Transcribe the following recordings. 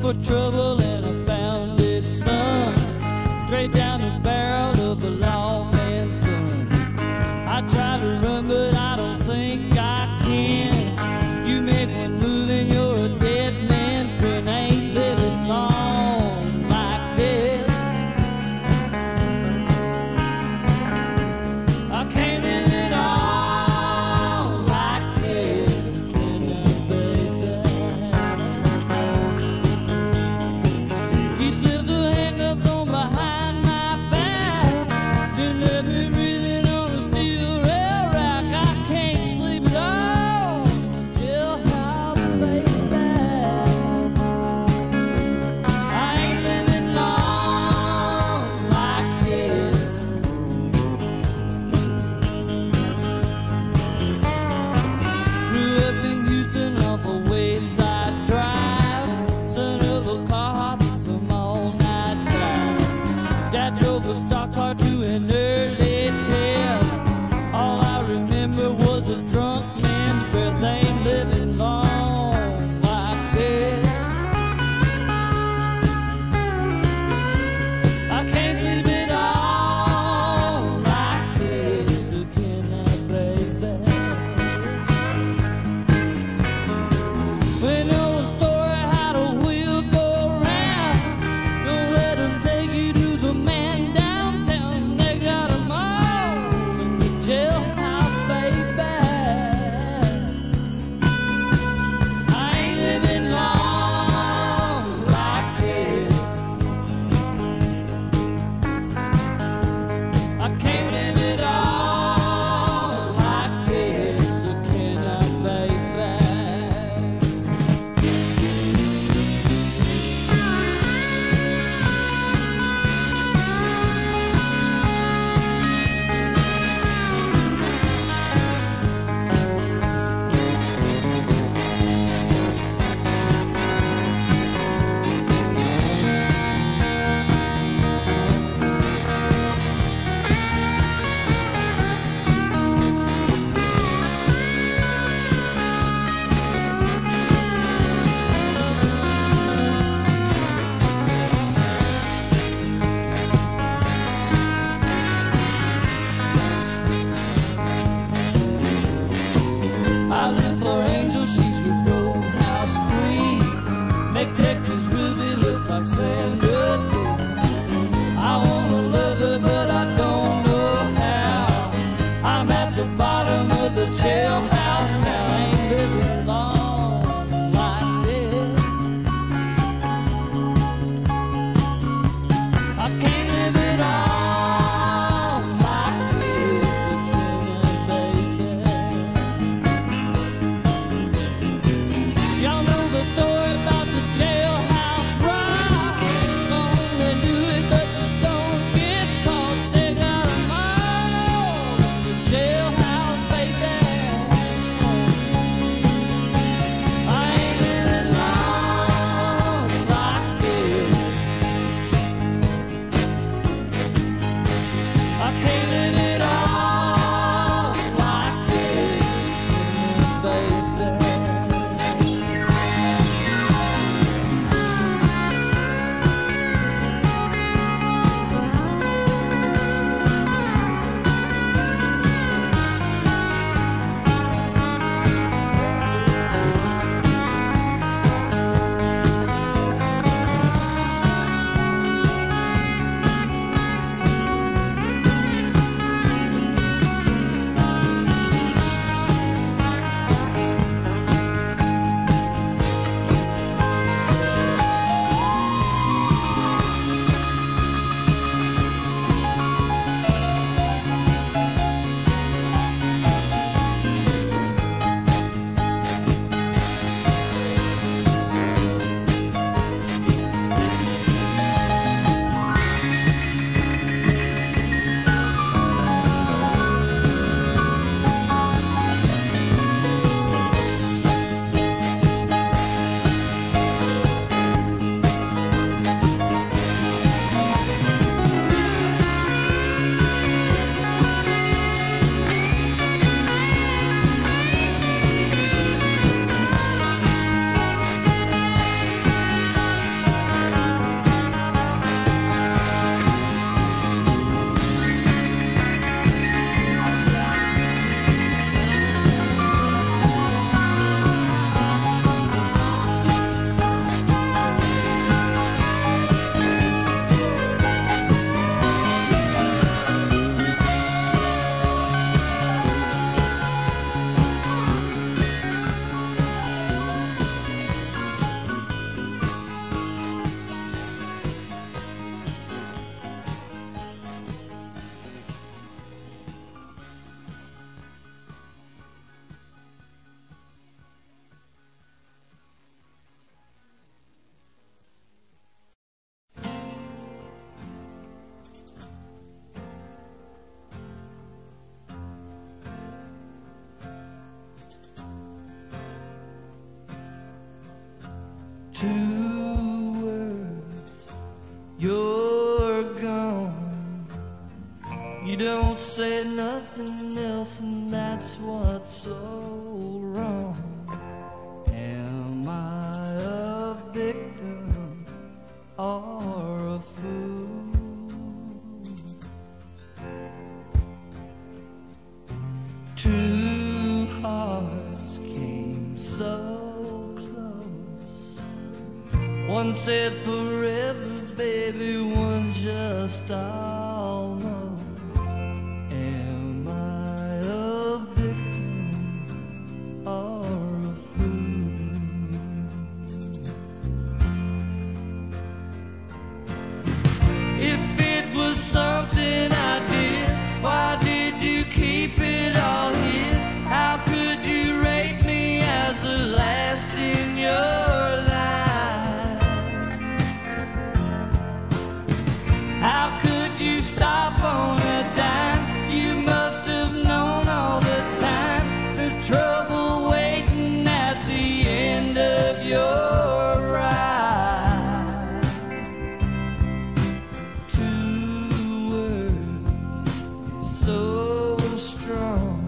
for trouble and I found its son, straight down the barrel of the lawman's gun. I try to run but I don't think I can. You make one move and you're a dead man, friend. I ain't living long like this. I can't live it all like this, can I, baby? You slip the handcuffs on behind my back, then let me breathing on a steel rail rack. I can't sleep at all, jailhouse, baby. I ain't living long like this. Grew up in Houston off a wayside drive, son of a car hop and some all-night drive. Dad drove a stock car to an early death. All I remember was a drunk man's breath. I ain't living long like this. I can't sleep at all like this, so can I, baby? We know a story how the wheel go round. Don't let them take you to the man downtown. They got 'em all in the jailhouse, baby. I ain't living long like this. I can't live it all like this, so can I, baby? I live for Angel, she's the roadhouse queen. Make Texas Ruby look like Sandra Dee. I wanna love her, but I don't know how. I'm at the bottom of the jailhouse now. I ain't living long like this. I can't live it all like this, so can I, baby? Y'all know the story about the jailhouse rock. Gonna do it, but just don't get caught. They got 'em all in the jailhouse, baby. I ain't living long like this. I can't live it all like this, baby. 2 words, you're gone. You don't say nothing else, and that's what's so wrong. Am I a victim or a fool? 2 hearts came so close. One said forever, baby, one just almost. Am I a victim or a fool? If it was something I did, why did you keep it all here? How could you rate me as the last in your line? How could you stop on a dime? You must have known all the time the trouble waiting at the end of your ride. 2 words, so strong.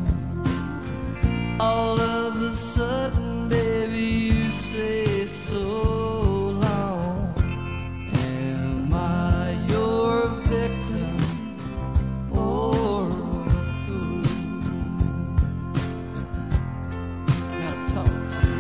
All of a sudden, baby, you say so long. Am I your victim or a fool? Now talk to me.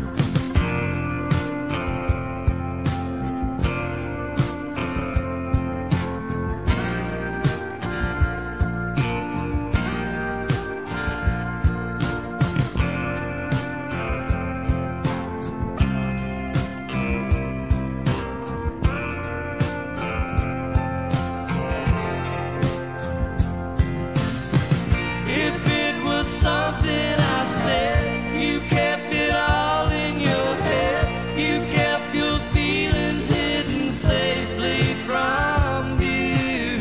If it was something I said, you kept it all in your head. You kept your feelings hidden safely from view.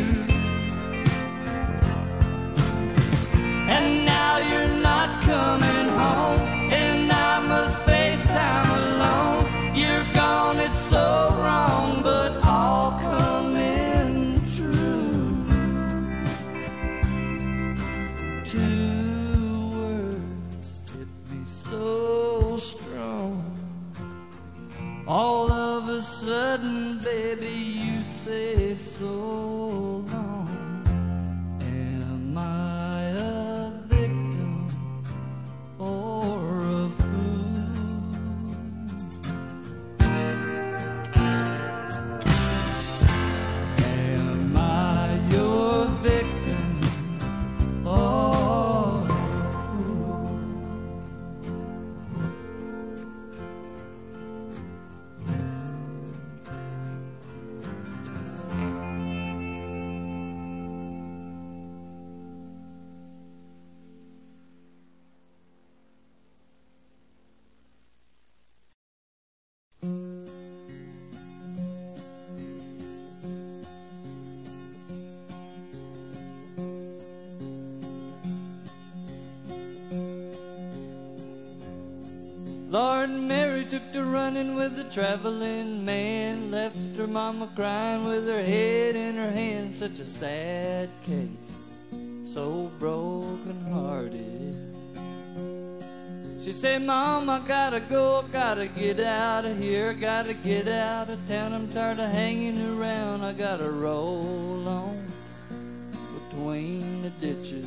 And now you're not coming home, and I must face time alone. You're gone, it's so wrong, but all coming true. 2 words hit me so strong. All of a sudden, baby, you say so long. Am I a victim or a fool? Am I your victim or a fool? Lord, Mary took to running with the traveling man, left her mama crying with her head in her hand. Such a sad case, so broken-hearted. She said, Mom, I gotta go, I gotta get out of here, I gotta get out of town. I'm tired of hanging around, I gotta roll on between the ditches.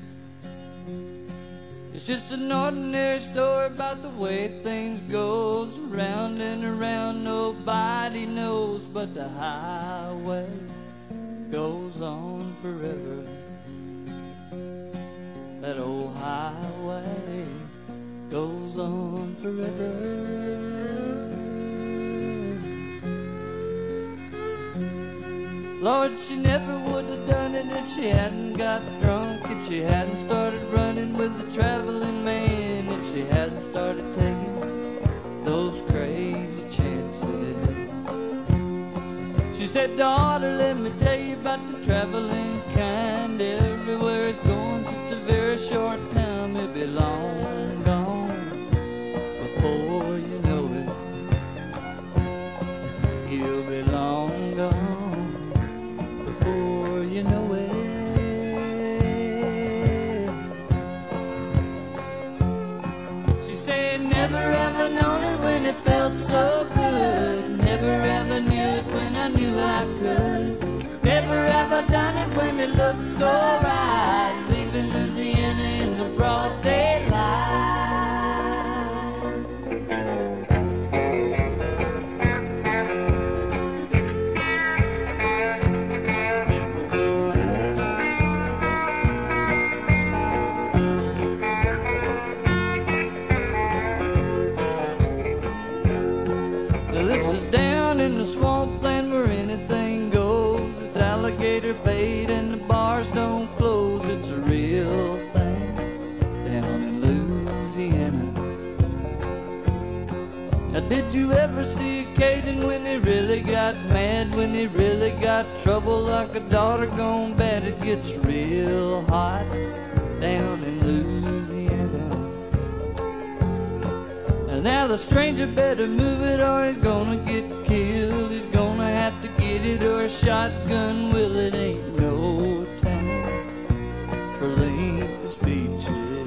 It's just an ordinary story about the way things goes, around and around. Nobody knows, but the highway goes on forever. That old highway goes on forever. Lord, she never would have done it if she hadn't got drunk, if she hadn't started running with the traveling man, if she hadn't started taking those crazy chances. She said, daughter, let me tell you about the traveling kind. Everywhere it's going, such a very short time, it'll be long gone before you know it. it felt so good. Never ever knew it when I knew I could. Never ever done it when it looked so right. Leaving Louisiana in the broad daylight. This is down in the swampland where anything goes. It's alligator bait and the bars don't close. It's a real thing down in Louisiana. Now did you ever see a Cajun when he really got mad, when he really got trouble like a daughter gone bad? It gets real hot down in Louisiana. Now the stranger better move it or he's gonna get killed. He's gonna have to get it or a shotgun will. It ain't no time for lengthy speeches.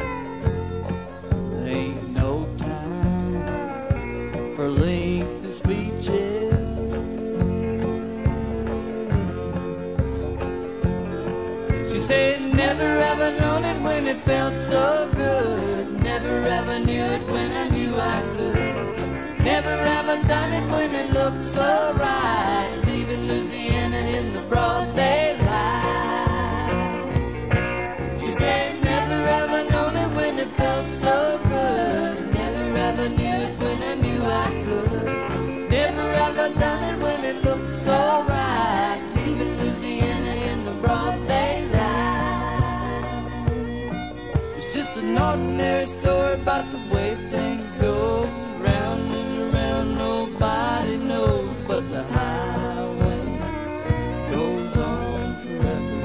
There ain't no time for lengthy speeches. She said never ever known it when it felt so good. Never ever knew it when I knew I could. Never ever done it when it looked so right. Leaving Louisiana in the broad daylight. She said never ever known it when it felt so good. Never ever knew it when I knew I could. Never ever done it when it looked so right. Leaving Louisiana in the broad daylight. It's just an ordinary story about the way things go. Round and around, nobody knows, but the highway goes on forever.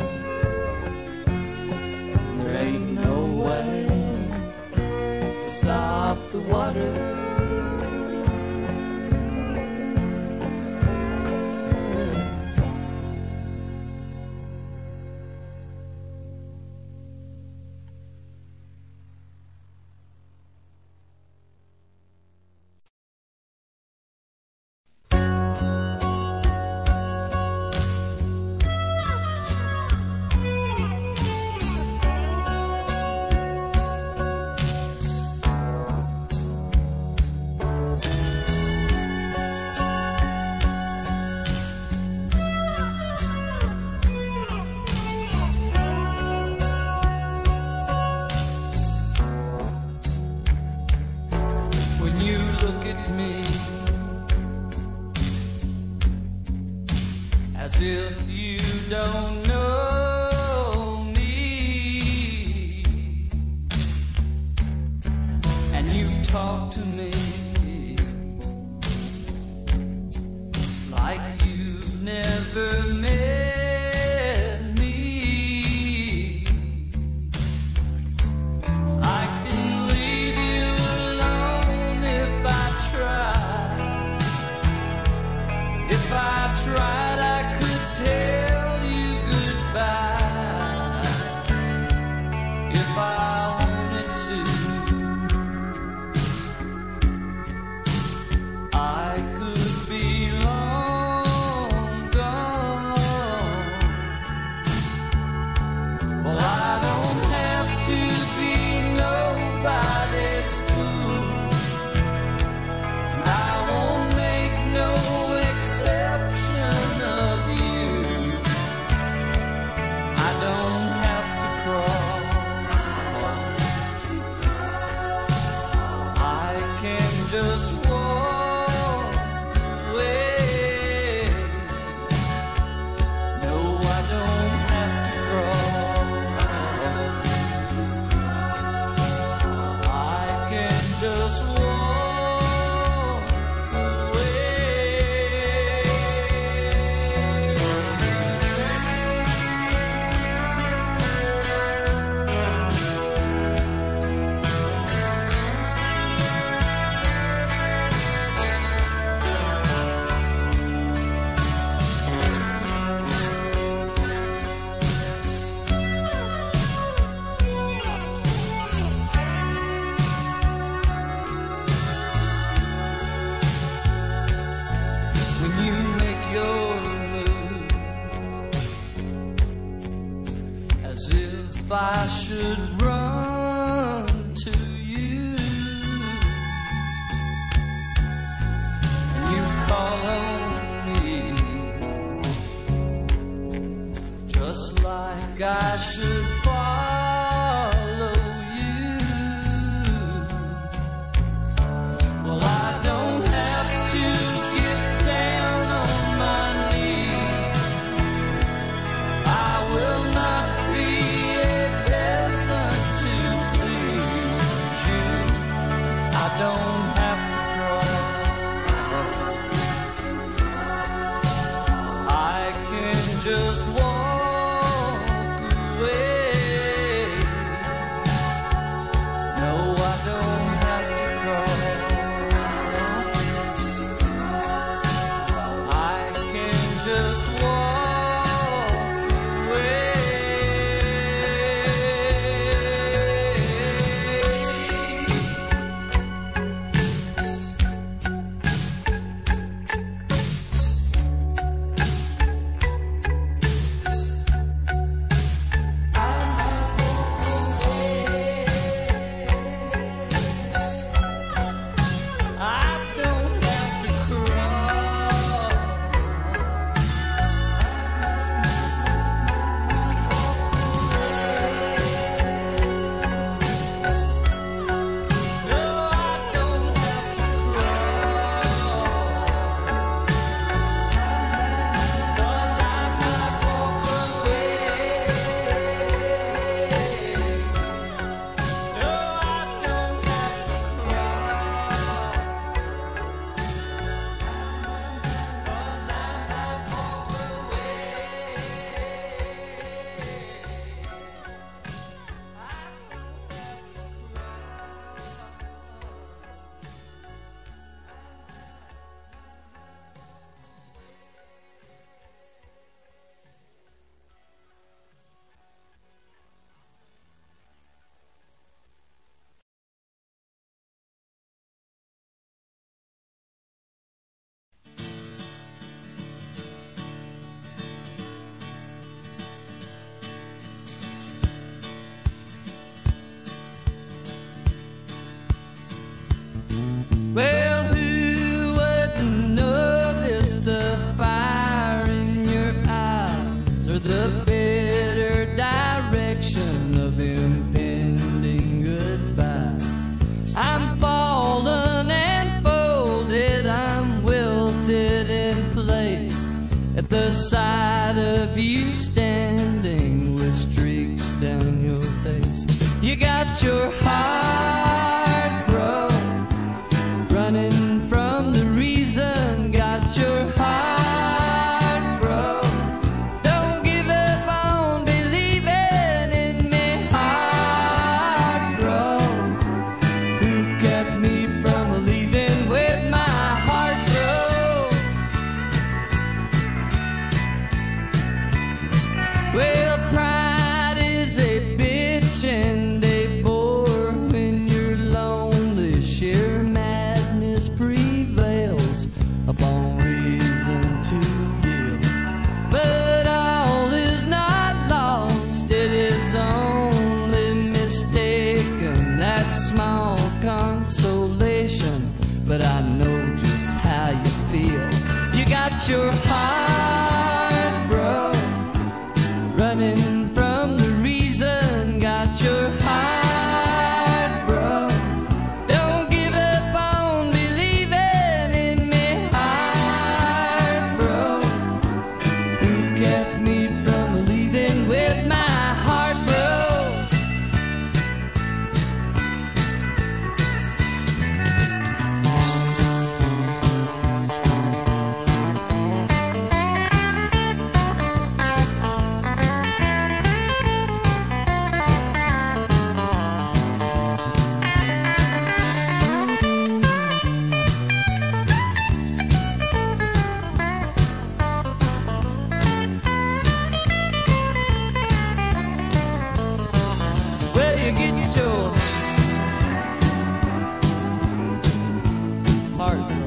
There ain't no way to stop the water. As if you don't know me, and you talk to me like you've never met me. I can leave you alone if I try. If I tried, I could tell you goodbye. should run to you. And you call on me, just like I should follow you. Well, I don't have to get down on my knees. I will not be a peasant to please you. I don't have to crawl. I can just walk away. No, I don't have to crawl. I can just walk away. I don't have to crawl. No, I don't have to crawl. 'Cause I might walk away. No, I don't have to crawl. 'Cause I might walk away. Well, who wouldn't notice the fire in your eyes, or the bitter direction of impending goodbyes? I'm fallen and folded, I'm wilted in place at the sight of you standing with streaks down your face. You got your heart broke, running from the reason. Got your heart broke. Don't give up on believing in me. Heart broke. Who kept me from leaving with my heart broke? Well, pride is a bitch and a bore when you're lonely. Sheer madness prevails upon reason to yield. But all is not lost, it is only mistaken. That small consolation, but I know just how you feel. You got your heart broke, running from the reason. Got your heart broke. Don't give up on believing in me. Heart broke. Who kept me from leaving with my heart broke? Where you get your heart broke?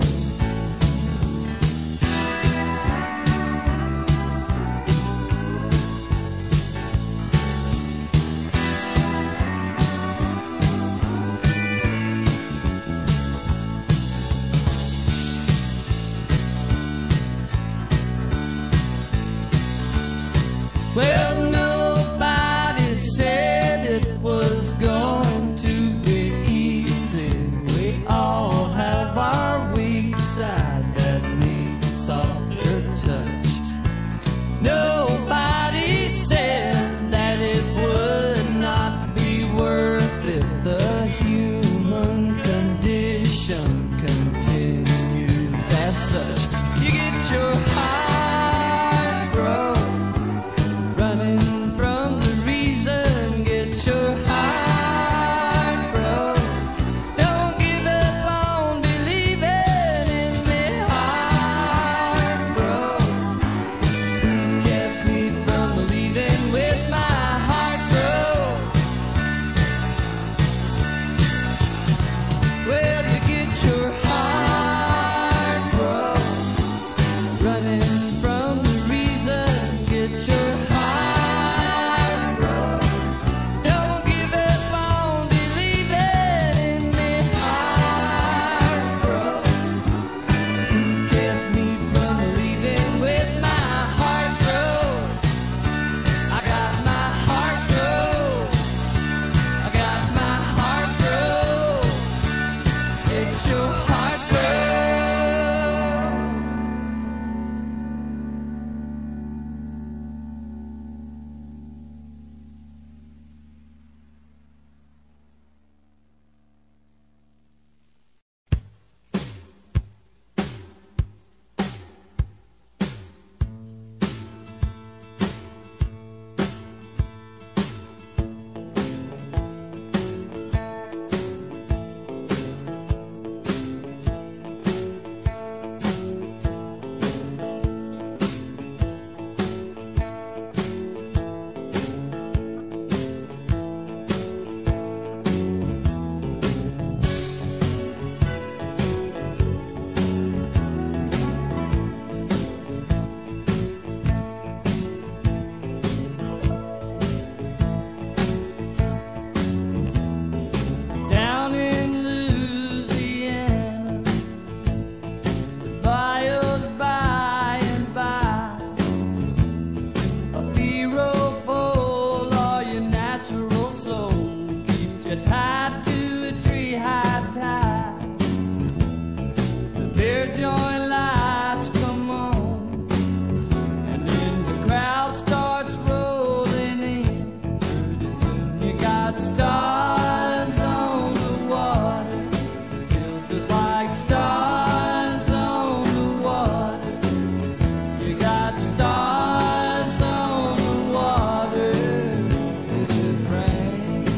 fair joint lights come on, and then the crowd starts rolling in. Pretty soon you got stars on the water, feel just like stars on the water. You got stars on the water if it rains.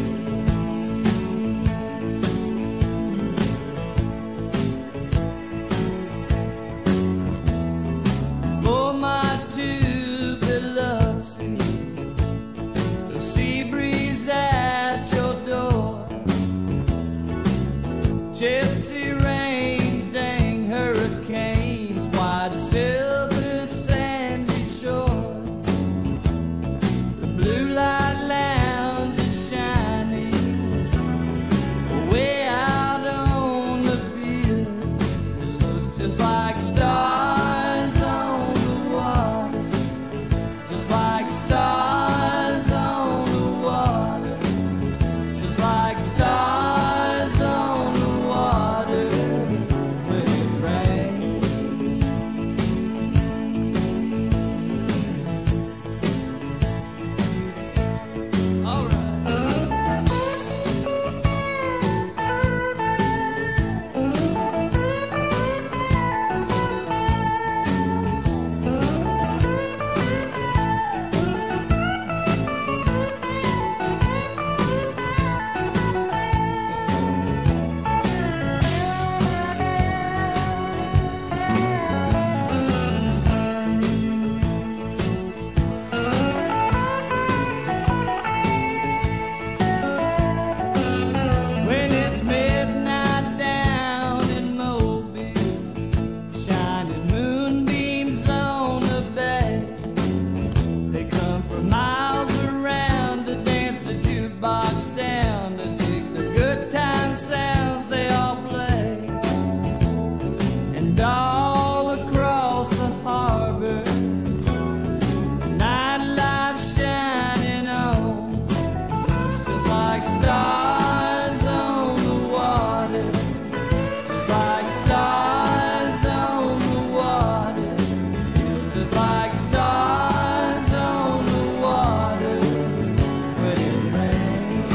Oh, my two Biloxi, the sea breeze at your door, gypsy rains, dang hurricanes, white silver sandy shore. The blue light lounge is shining way out on the pier. It looks just like stars on the water, just like stars on the water, just like stars on the water when it rains. All right. When it's midnight down in Mobile, shining moonbeams on the bay, they come from miles around to dance the jukebox down, to dig the good time sounds they all play. And all across the harbor, nightlife shining on, looks just like stars on the water, just like stars on the water, feel just like stars on the water when it rains.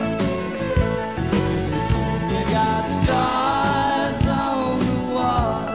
Pretty soon you got stars on the water,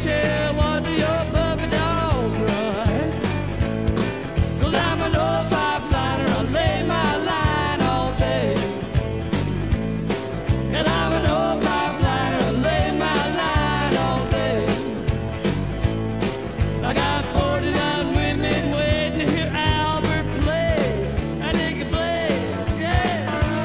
share watch your puppy dog run. 'Cause I'm an old pipeliner, I lay my line all day. And I'm an old pipeliner, I lay my line all day. I got 49 women waiting to hear Albert play. I dig a play, yeah.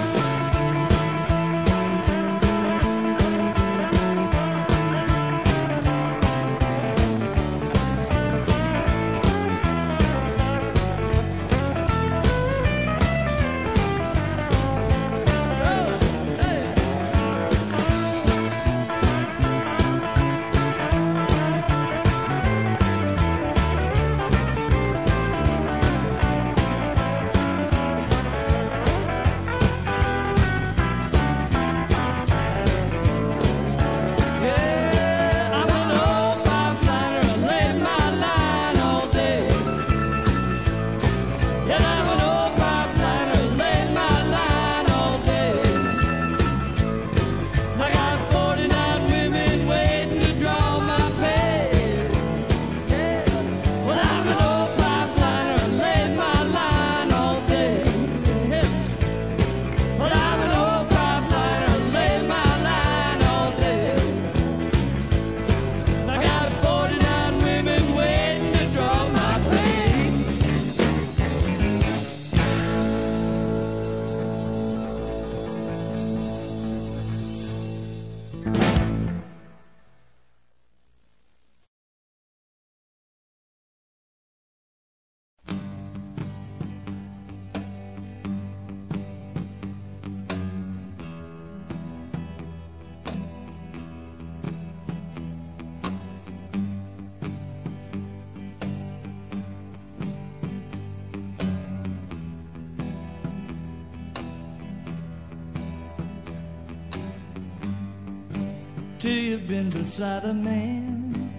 Till you've been beside a man,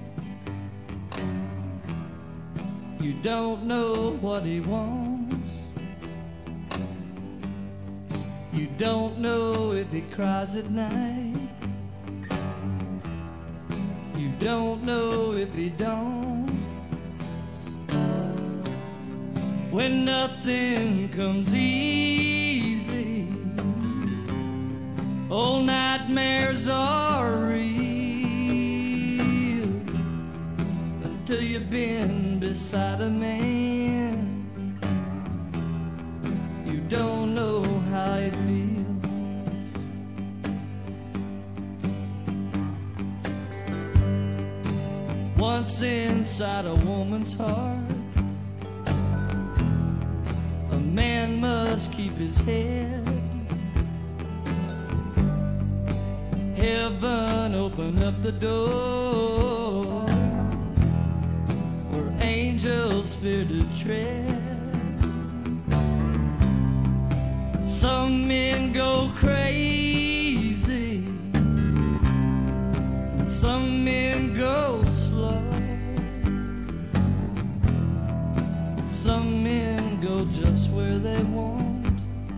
you don't know what he wants. You don't know if he cries at night. You don't know if he don't. When nothing comes easy, old nightmares are real. Until you've been beside a man, you don't know how it feels. Once inside a woman's heart, a man must keep his head. Heaven open up the door where angels fear to tread. Some men go crazy, some men go slow, some men go just where they want,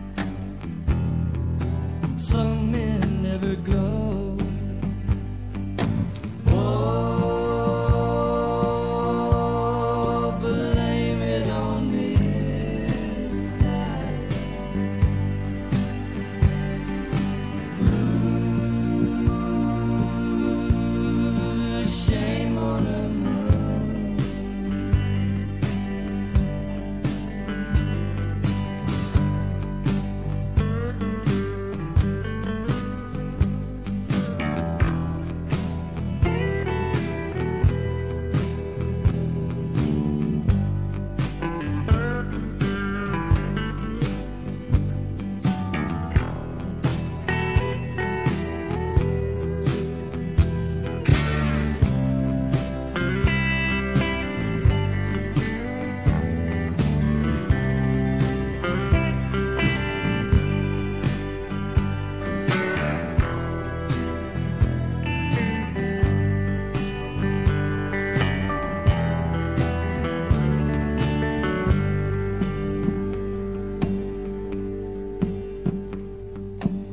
some men never go.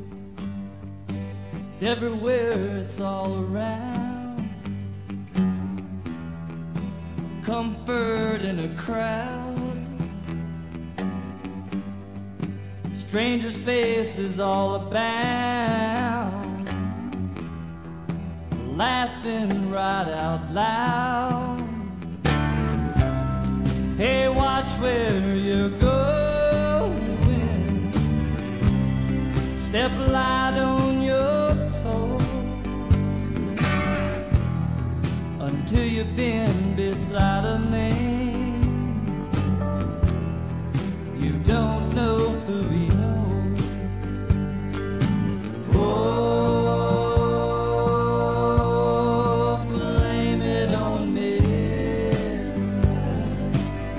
Everywhere it's all around, comfort in a crowd. Strangers' faces all about, laughing right out loud. Hey, watch where you're going. Step light on your toe until you've been beside a man you don't know who he knows. Oh, blame it on midnight.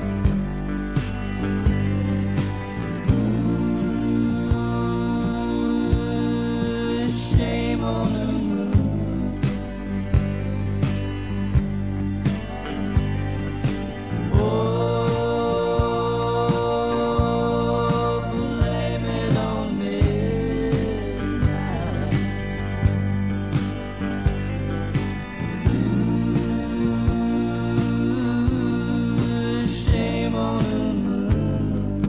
Ooh, shame on the moon. Oh, blame it on midnight. Ooh, shame on the moon.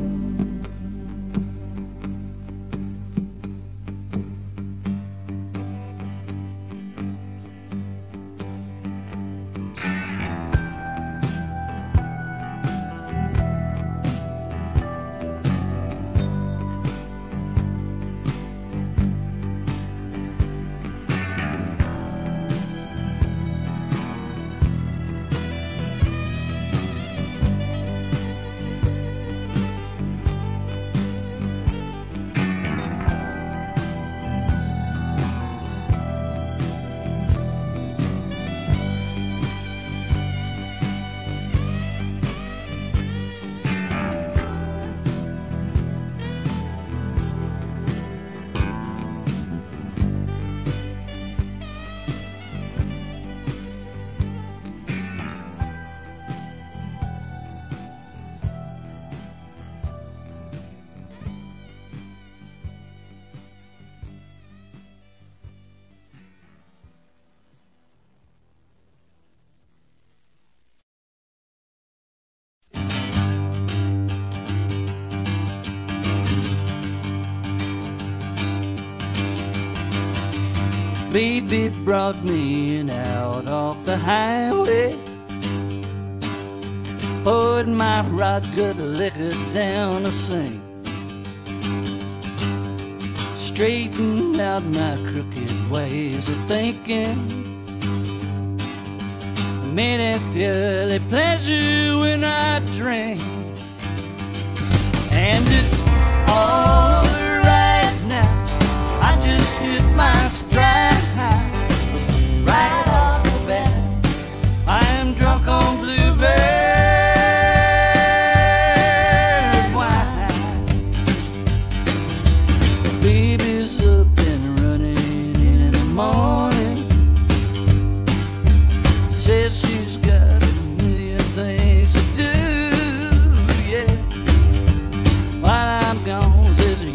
Baby brought me in out off the highway, poured my rock good liquor down the sink, straightened out my crooked ways of thinking, made a purely pleasure when I drink, and it's all right now. I just hit my stride right off the bat. I am drunk on bluebird wine. Baby's up and running in the morning, says she's got a million things to do, yeah. While I'm gone, says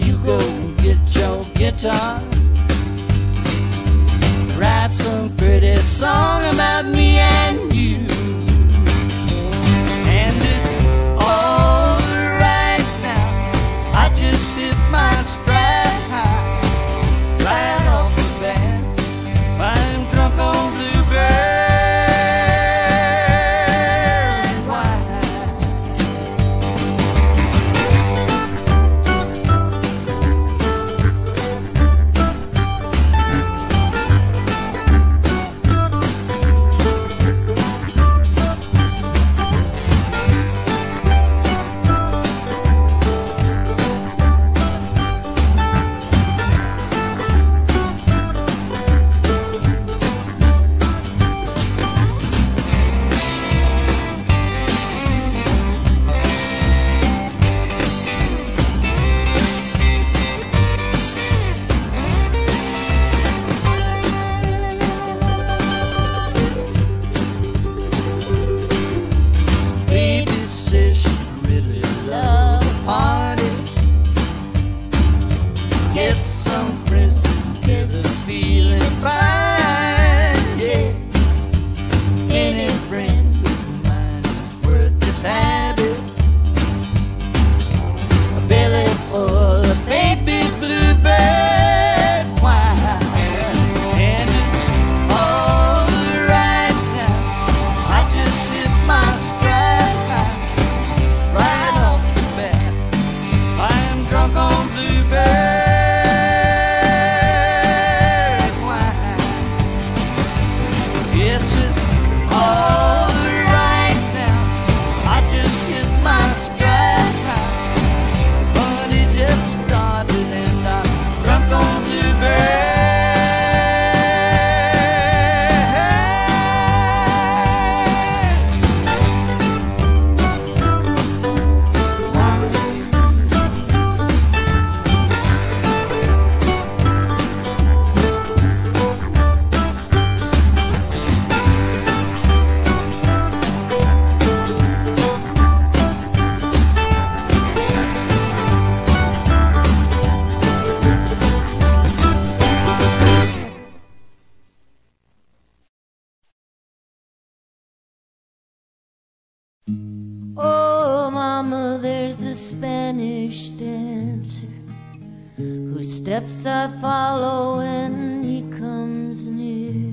Spanish dancer whose steps I follow when he comes near.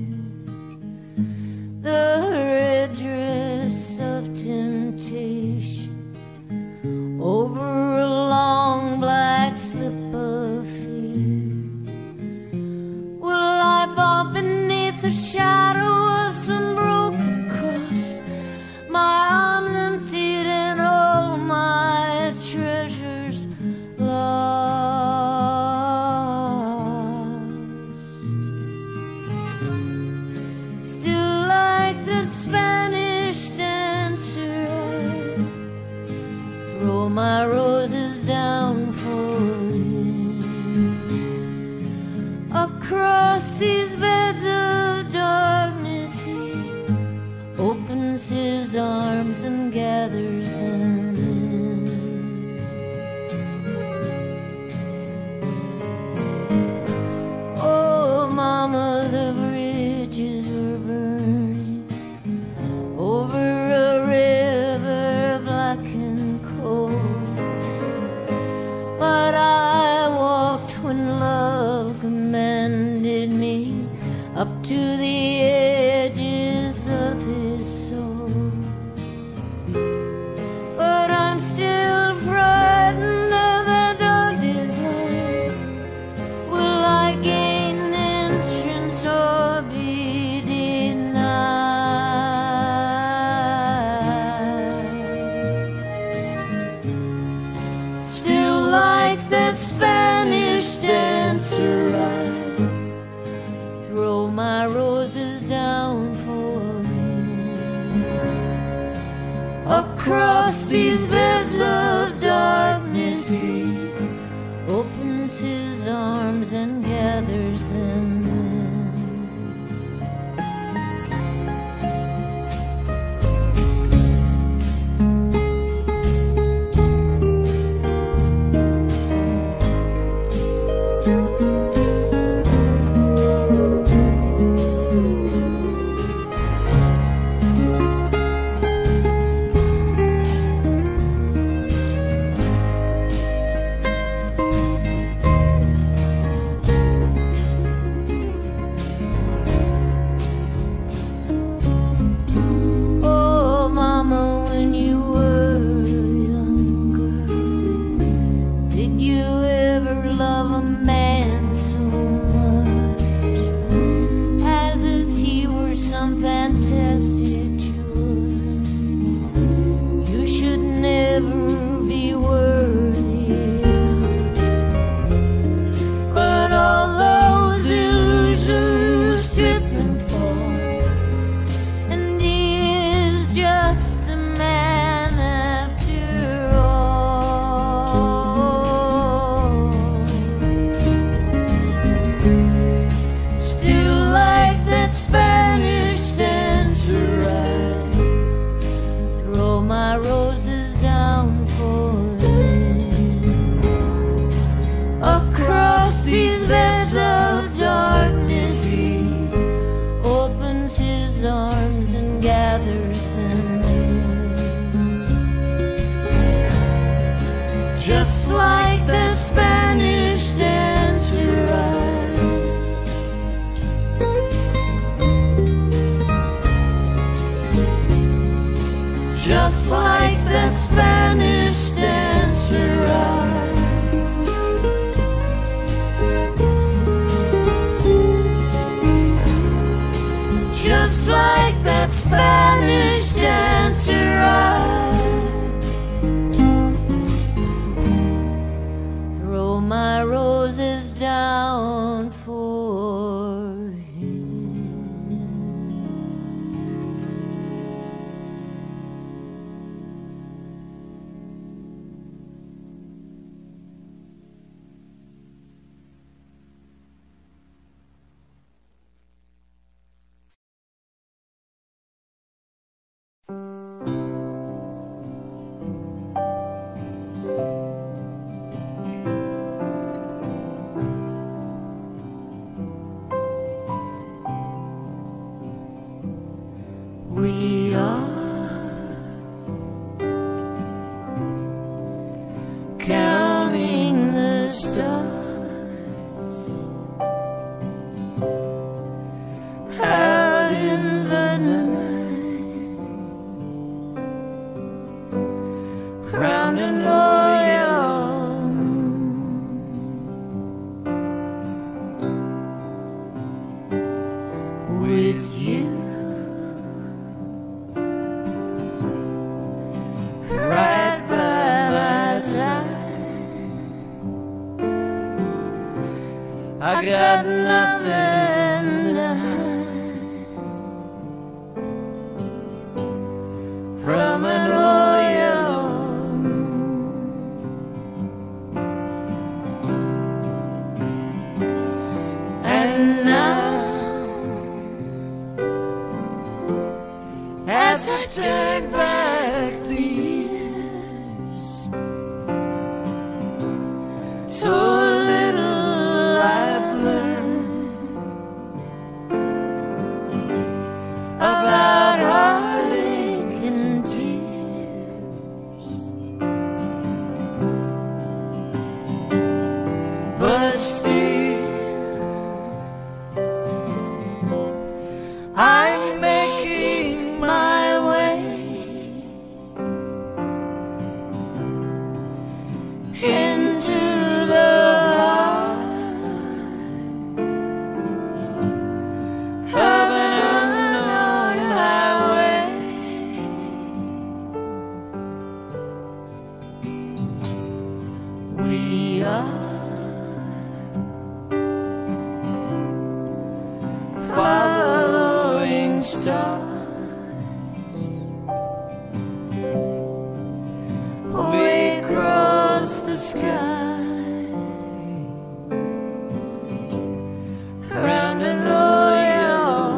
The red dress of temptation over a long black slip of fear. Will I fall beneath the shadow of some broken cross, my arms emptied and all my treasures lost? Still like that Spanish dancer, I throw my roses down for him. Across these beds of darkness he opens his arms and gathers them in. Oh, mama, the bridges were burning over a river black and cold, but I walked when love commanded me up to the edges of his soul. But I'm still frightened of the dark divide. Will I gain entrance or be denied? Still like that Spanish dancer, I throw my roses down for him. Across these beds of darkness he opens his arms and gathers them in. Oh, mama, when you were younger, did you ever love a man so much, as if he were some fantastic joy you should never be worthy of? But all those illusions strip and fall, and he is just a man after all. Still like that Spanish dancer, I throw my roses down for him. Across these beds of darkness he opens his arms and gathers them in. Just like the Spanish dancer, just like that Spanish dancer, just like that Spanish dancer, I throw my roses down for him. We are stars way across the sky, round and loyal.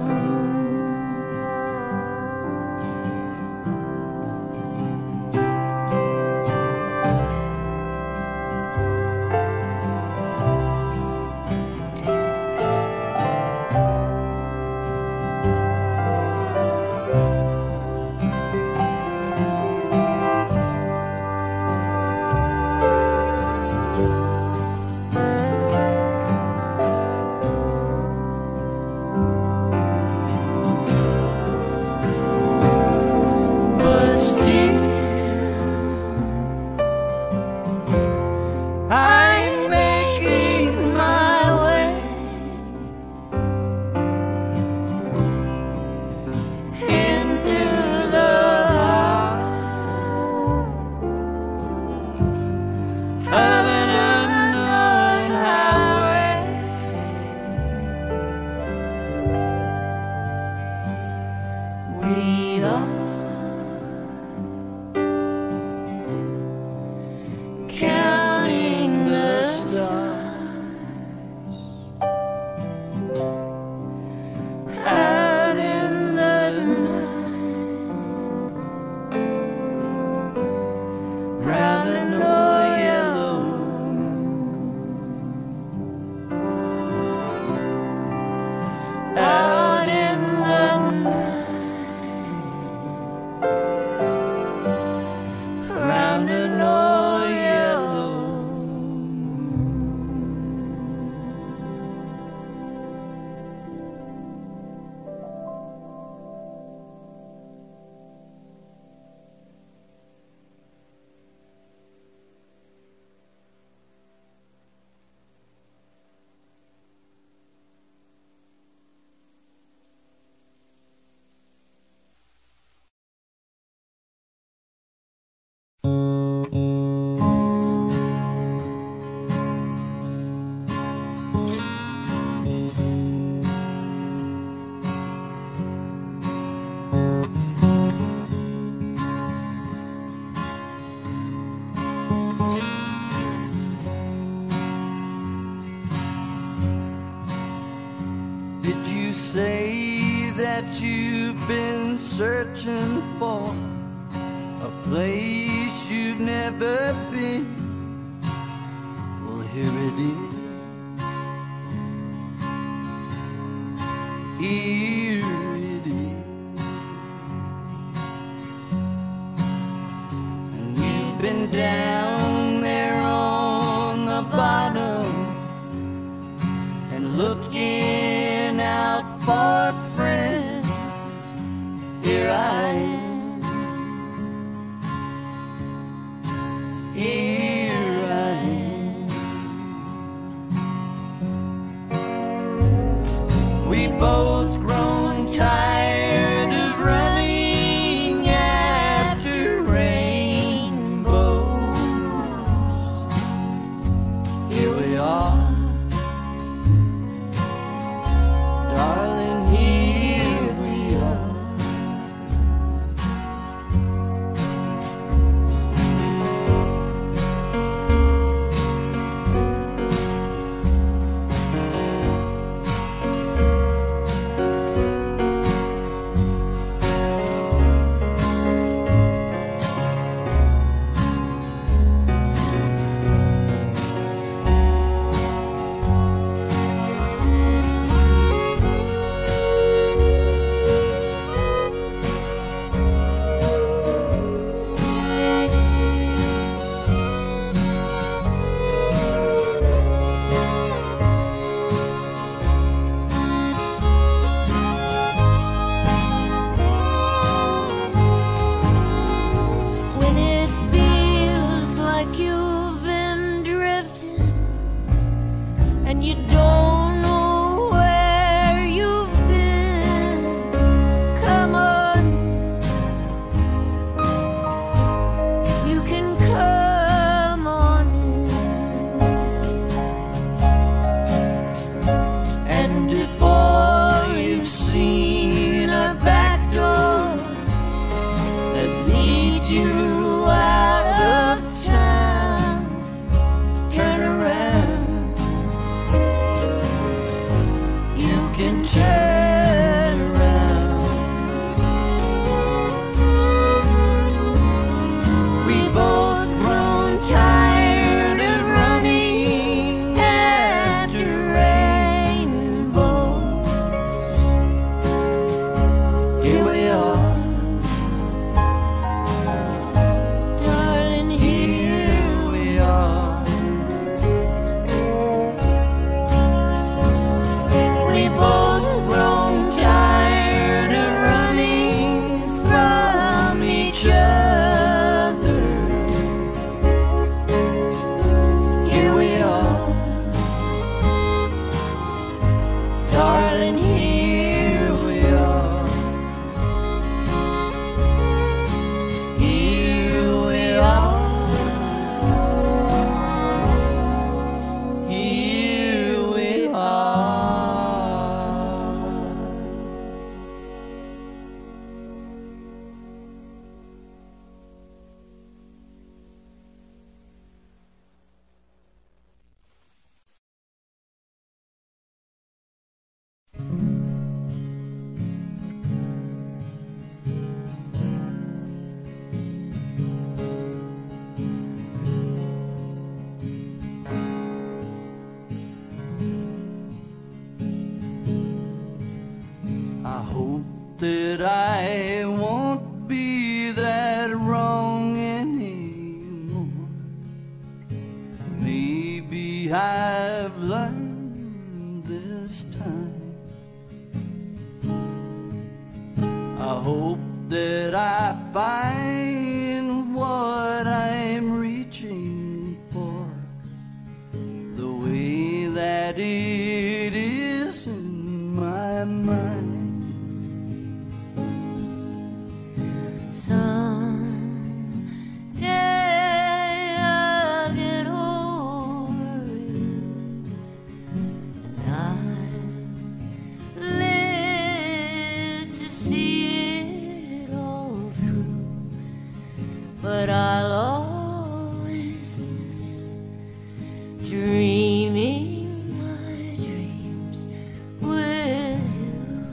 I'm making my way into the heart of an unknown highway. We are counting the stars out in the night, round and yellow. Out in the night, round and yellow. Did you say that you've been searching for a place you've never been? Well, here it is. Here it is. And you've been down there on the bottom and looking out for friends. Here I am. Here I am. We both grown tired of running after rainbows. hope that I won't be that wrong anymore. Maybe I've learned this time. I hope that I find what I'm reaching for, the way that it is in my mind. Someday I'll get over you, and I'll live to see it all through. But I'll always miss dreaming my dreams with you.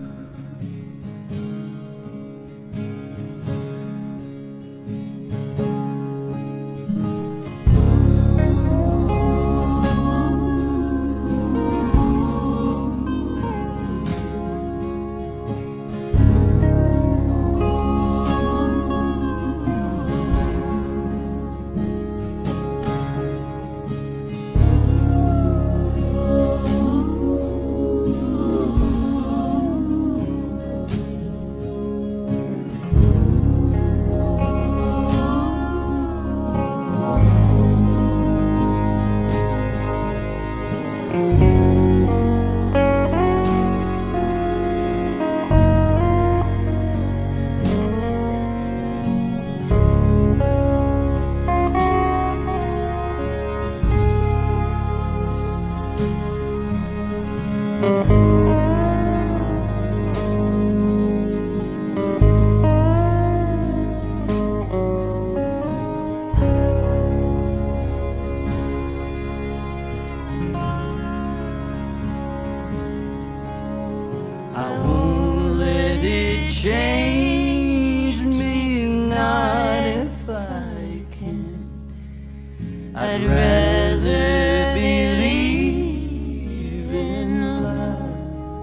I won't let it change me, not if I can. I'd rather believe in love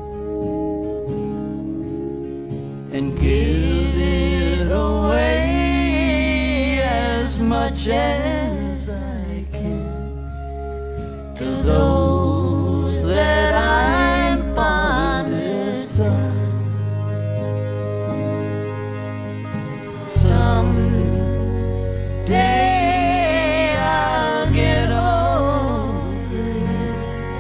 and give it away as much as I can to those that I'm fondest of. Someday I'll get over you.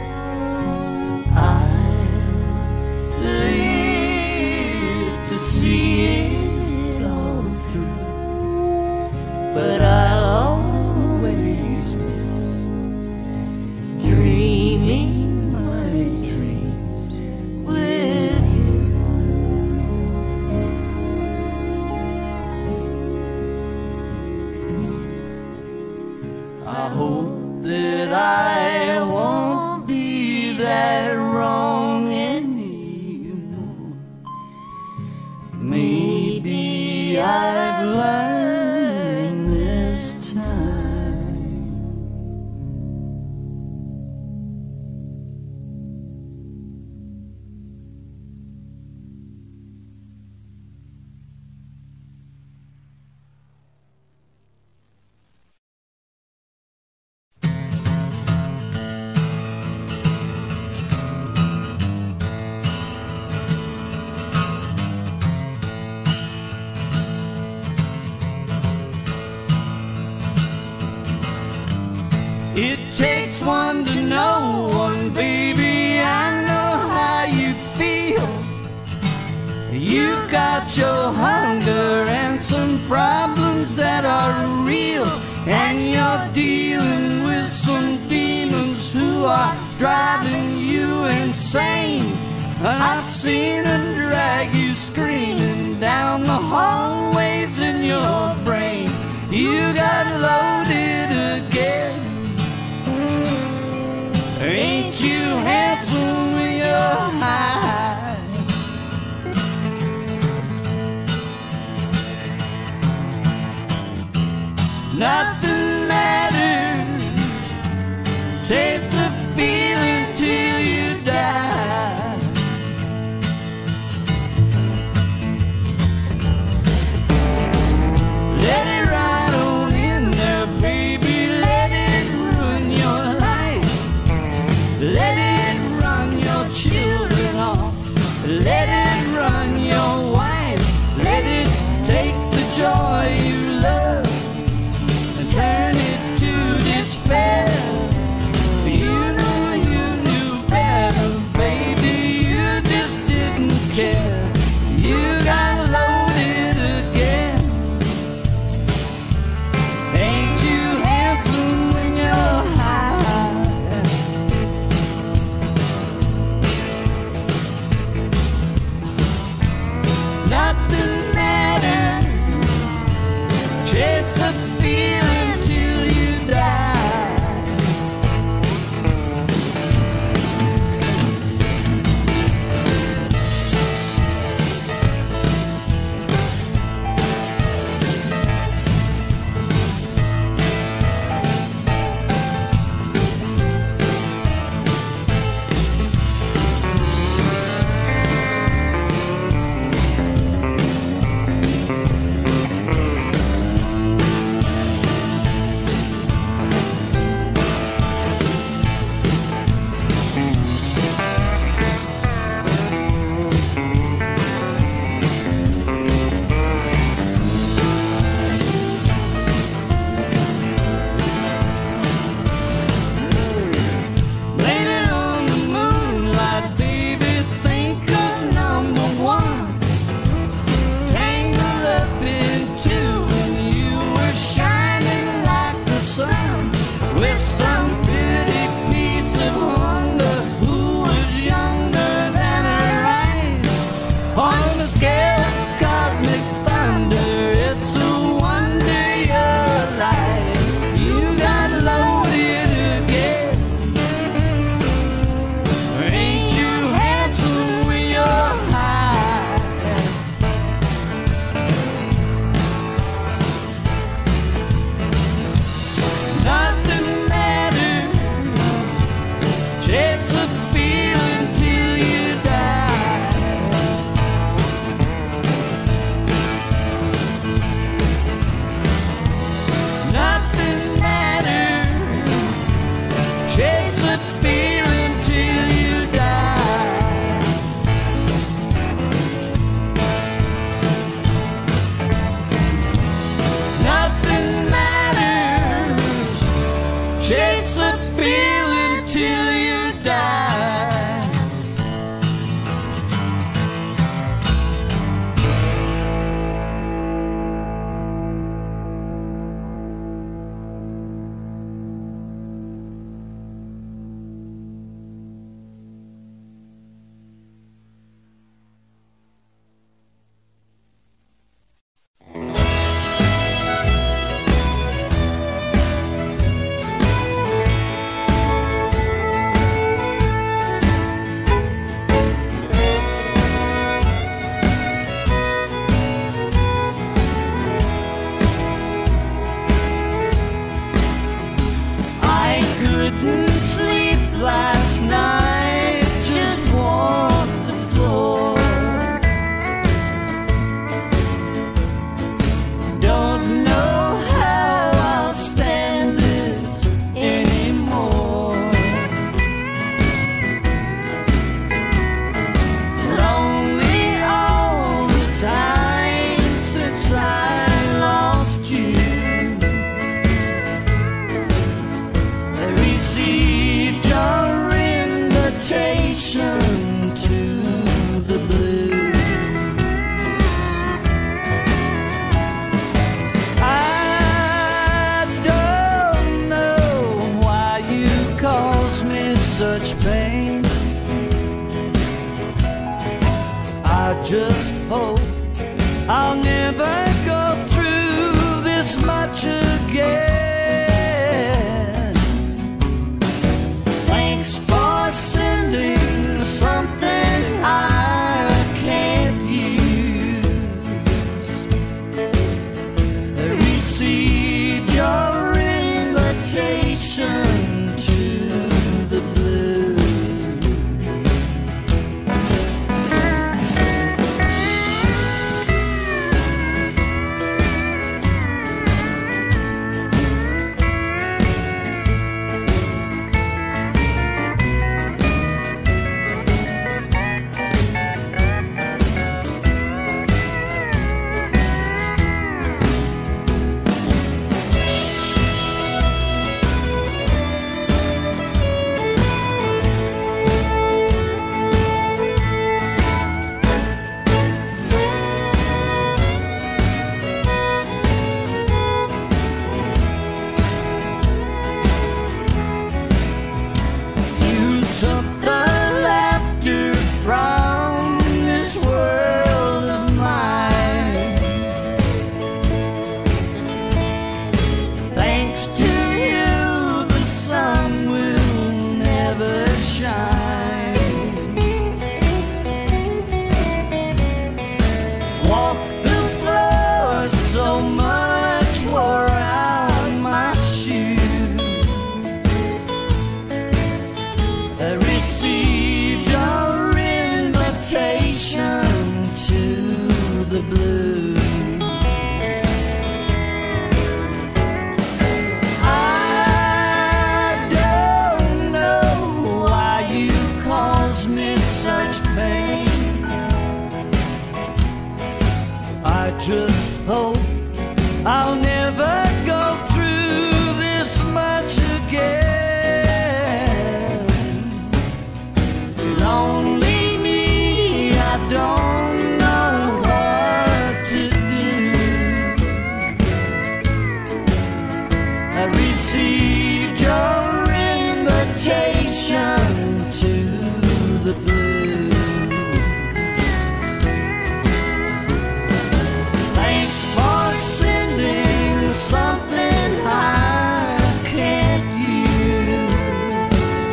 I'll live to see it all through. But I'll always miss dreaming my dreams with you. I hope that I won't be that wrong anymore. Maybe I've learned this time. It takes one to know one, baby. I know how you feel. You got your hunger and some problems that are real, and you're dealing with some demons who are driving you insane. I've seen them drag you screaming down the hallways in your brain. You got loaded again. Ain't you handsome with your high? Nothing matters. Taste the feeling till you die. run your wife. Let it take the joy you love and turn it to despair. You knew better, baby, you just didn't care. You got loaded again. Ain't you handsome when you're high? Nothing matters. Chase a feeling till you die. Laying on the moonlight, baby, think of number one. Tangled up in two when you were shining like the sun, with some pretty piece of wonder who was younger than her eyes. On the scale of cosmic thunder, it's a wonder you're alive. You got loaded again. Ain't you handsome when you're high? Nothing matters. Chase a feeling till you die. Nothing matters. Chase a feeling till you die. Nothing matters. Chase a feeling till you die. I couldn't sleep last night, just walked the floor. Don't know how I'll stand this anymore. Lonely all the time since I lost you. I received your invitation to the blue. I don't know why you cause me such pain. I just hope I'll never go through this much again. Thanks for sending something I can't use. I received your invitation to the blue. walk the floor, so much wore out my shoes. I received your invitation to the blues. Just hope I'll never go through this much again. Lonely me, I don't know what to do. I received your invitation to the blues. Something I can't use.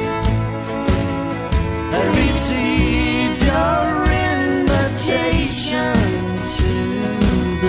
I received your invitation to the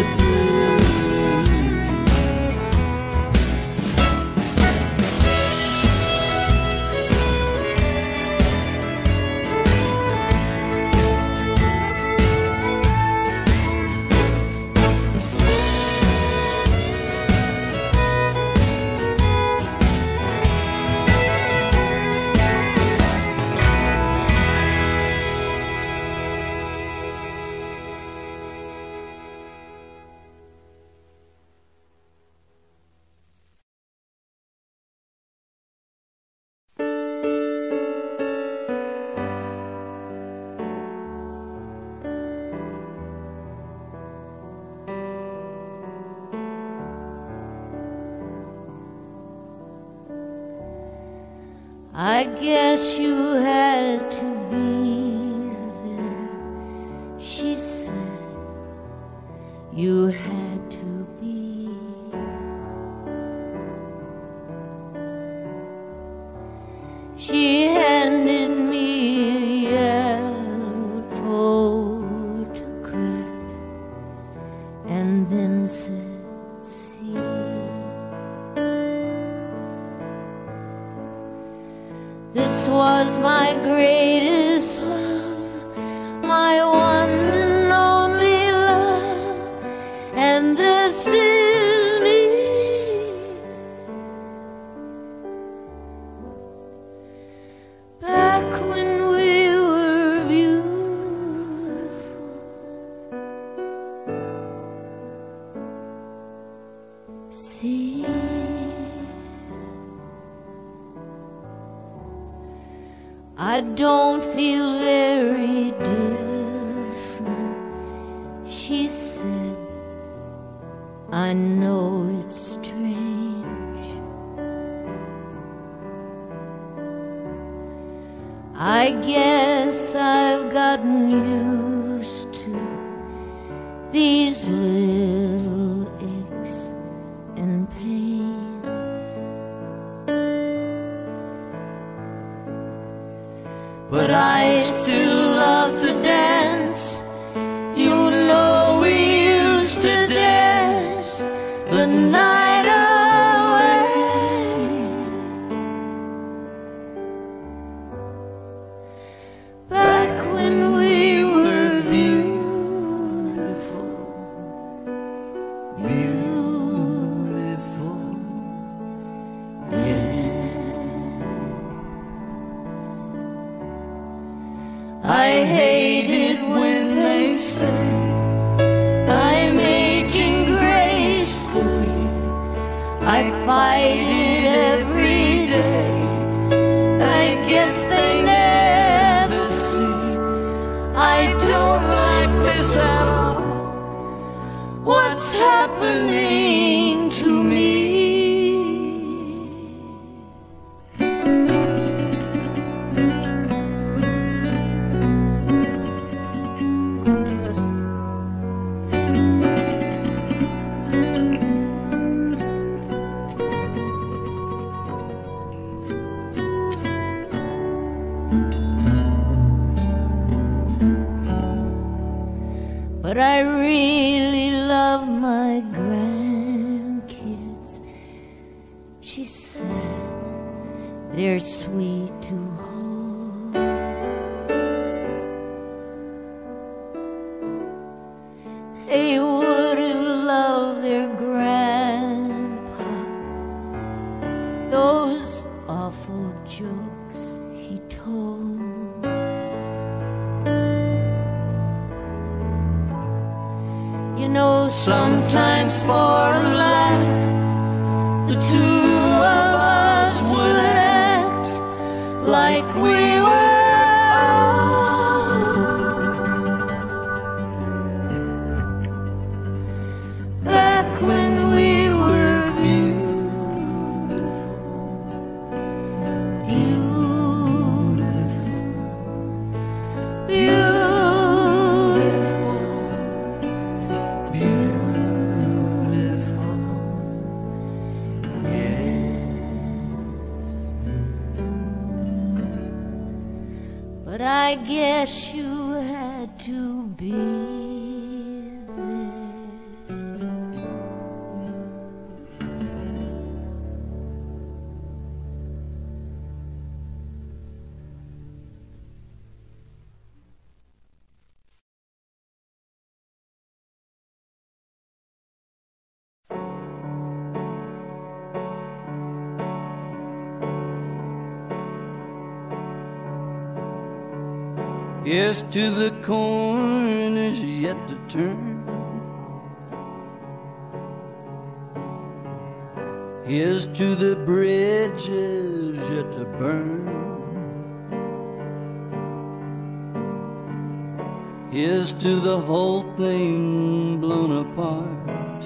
I guess you had to be there, she said. You had to be. She handed me a yellowed photograph and then said, see. This was my greatest love, my one and only love, and this is me. Back when we were beautiful, see. I don't feel very different, she said. I know it's strange. I guess I've gotten used to these little aches and pains. But I still love to dance. You know we used to dance the night away. Back when we were beautiful, beautiful, yeah. I hate it when they say I'm aging gracefully. I fight it every day. I guess they never see I don't like this at all. What's happening to me? But I really love my grandkids. She said they're sweet to hold. They would have loved their grandpa. Those awful jokes he told. You know, sometimes for a laugh, the two of us would act like we were old. Back when we were beautiful, beautiful, beautiful, beautiful. But I guess you had to be there. Here's to the corners yet to turn. Here's to the bridges yet to burn. Here's to the whole thing blown apart.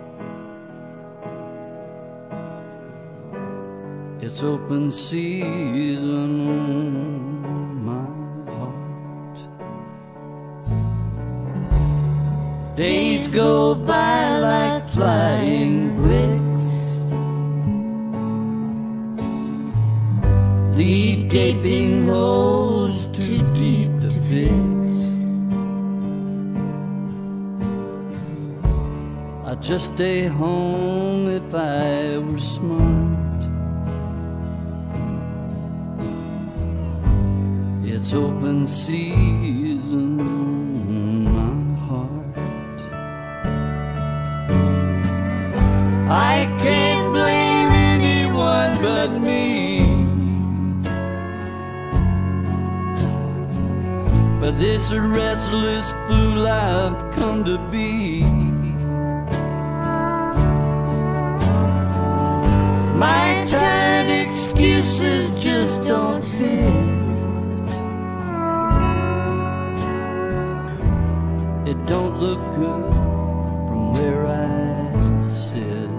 It's open season, my heart. Days go by like flying bricks, leave gaping holes too deep to fix. I'd just stay home if I were smart. It's open season, my heart. I can't blame anyone but me for this restless fool I've come to be. My tired excuses just don't fit. It don't look good from where I sit.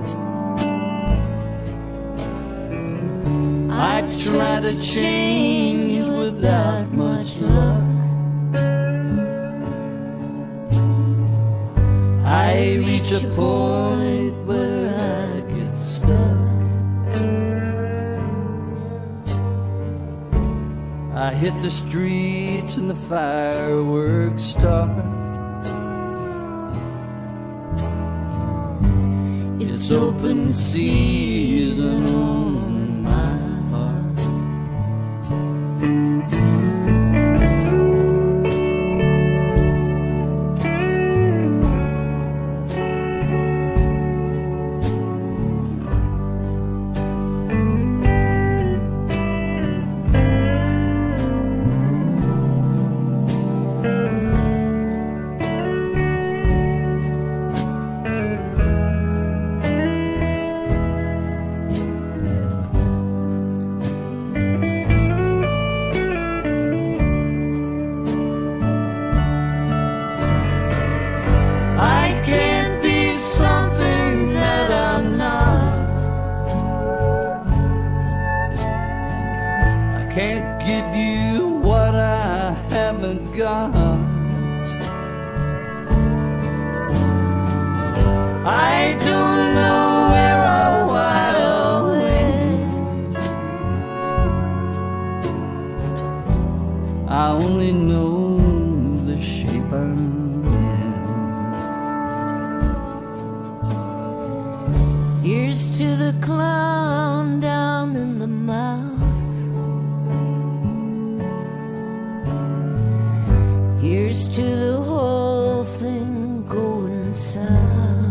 I try to change without much luck. I reach a point where I get stuck. I hit the streets and the fireworks start. It's open season on my heart. to the clown down in the mouth. Here's to the whole thing going south.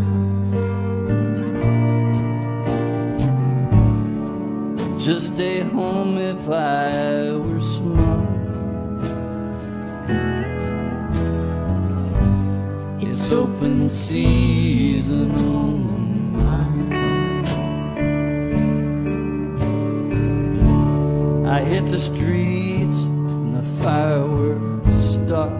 Just stay home if I were smart. It's open season on mine. I hit the streets and the fireworks start.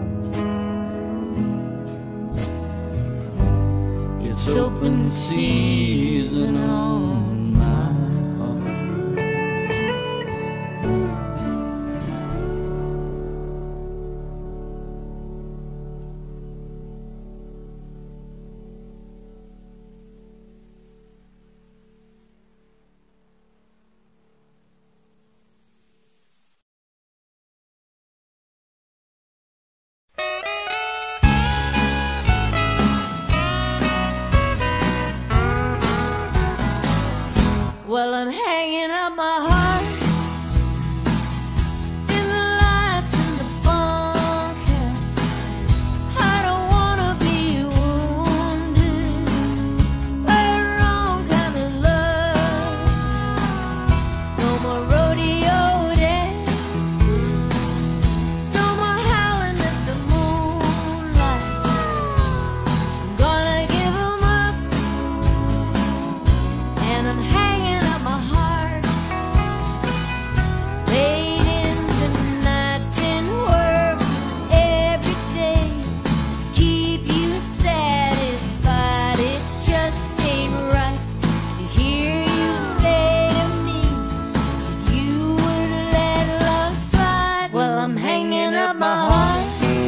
It's open season on my heart. Well, I'm hanging up my heart in the lights in the bunkhouse. I don't wanna be wounded by the wrong kind of love. No more rodeo dancing, no more howling at the moonlight. I'm gonna give 'em up, and I'm hanging up my heart. Late in the night and work every day to keep you satisfied. It just ain't right to hear you say to me that you would let love slide. Well, I'm hanging up my heart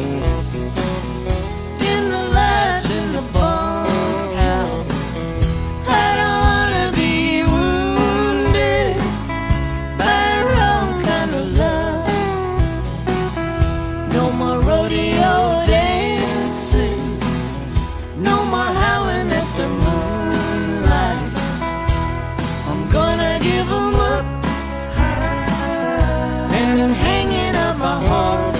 in the lights in the bunkhouse. I don't wanna be wounded by the wrong kind of love. No more rodeo dances, no more howling at the moonlight. I'm gonna give 'em up, and I'm hanging up my heart.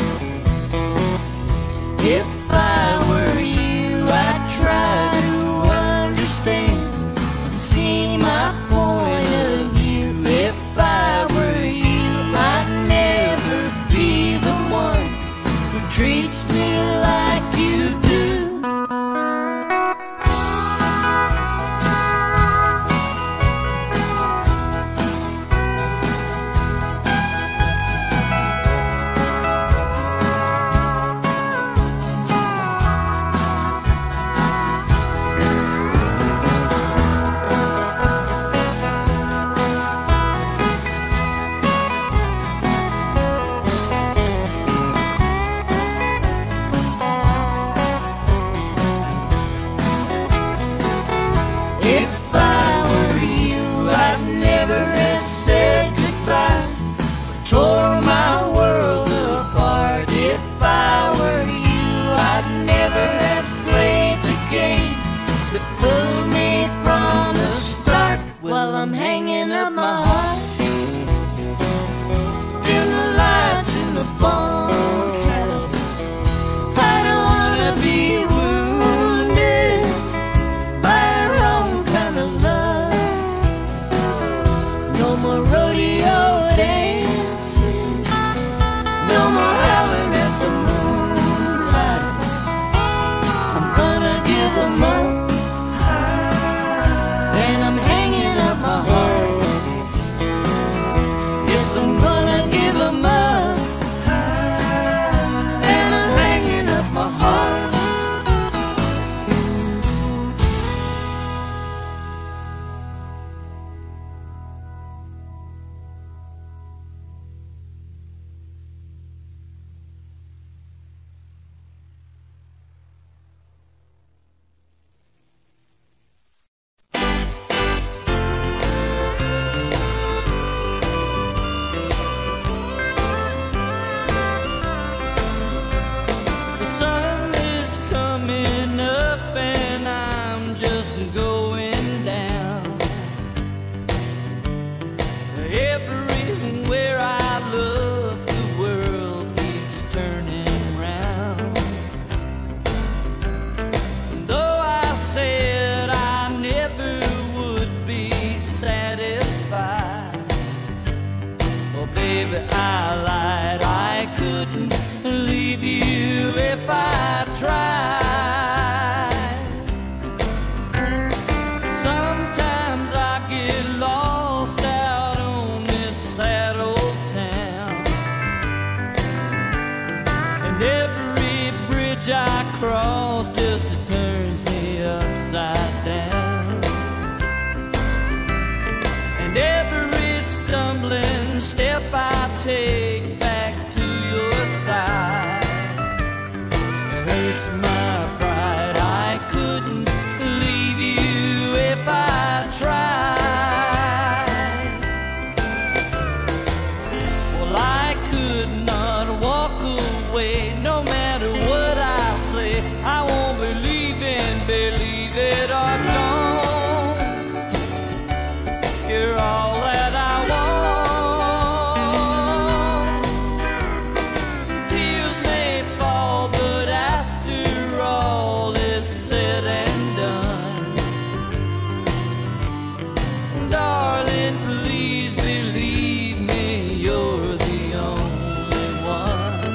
If I were you, I'd try to understand and see my point of view. If I were you, I'd never be the one who treats me like you do. If I were you, I'd never have said goodbye, tore my world apart. If I were you, I'd never have played the game that pulled me from the start. Well, I'm hanging up my heart in the lights in the bunkhouse. I don't wanna be wounded by the wrong kind baby, I lied. I couldn't leave you if I tried. Sometimes I get lost out on this sad old town, and every bridge I cross just turns me upside down. And every stumbling step I take back to your side, it hurts my pride. I couldn't leave you if I tried. Well, I could not walk away, no matter what I say. I won't believe it or don't. You're all that I want. Tears may fall, but after all is said and done, darling, please believe me, you're the only one.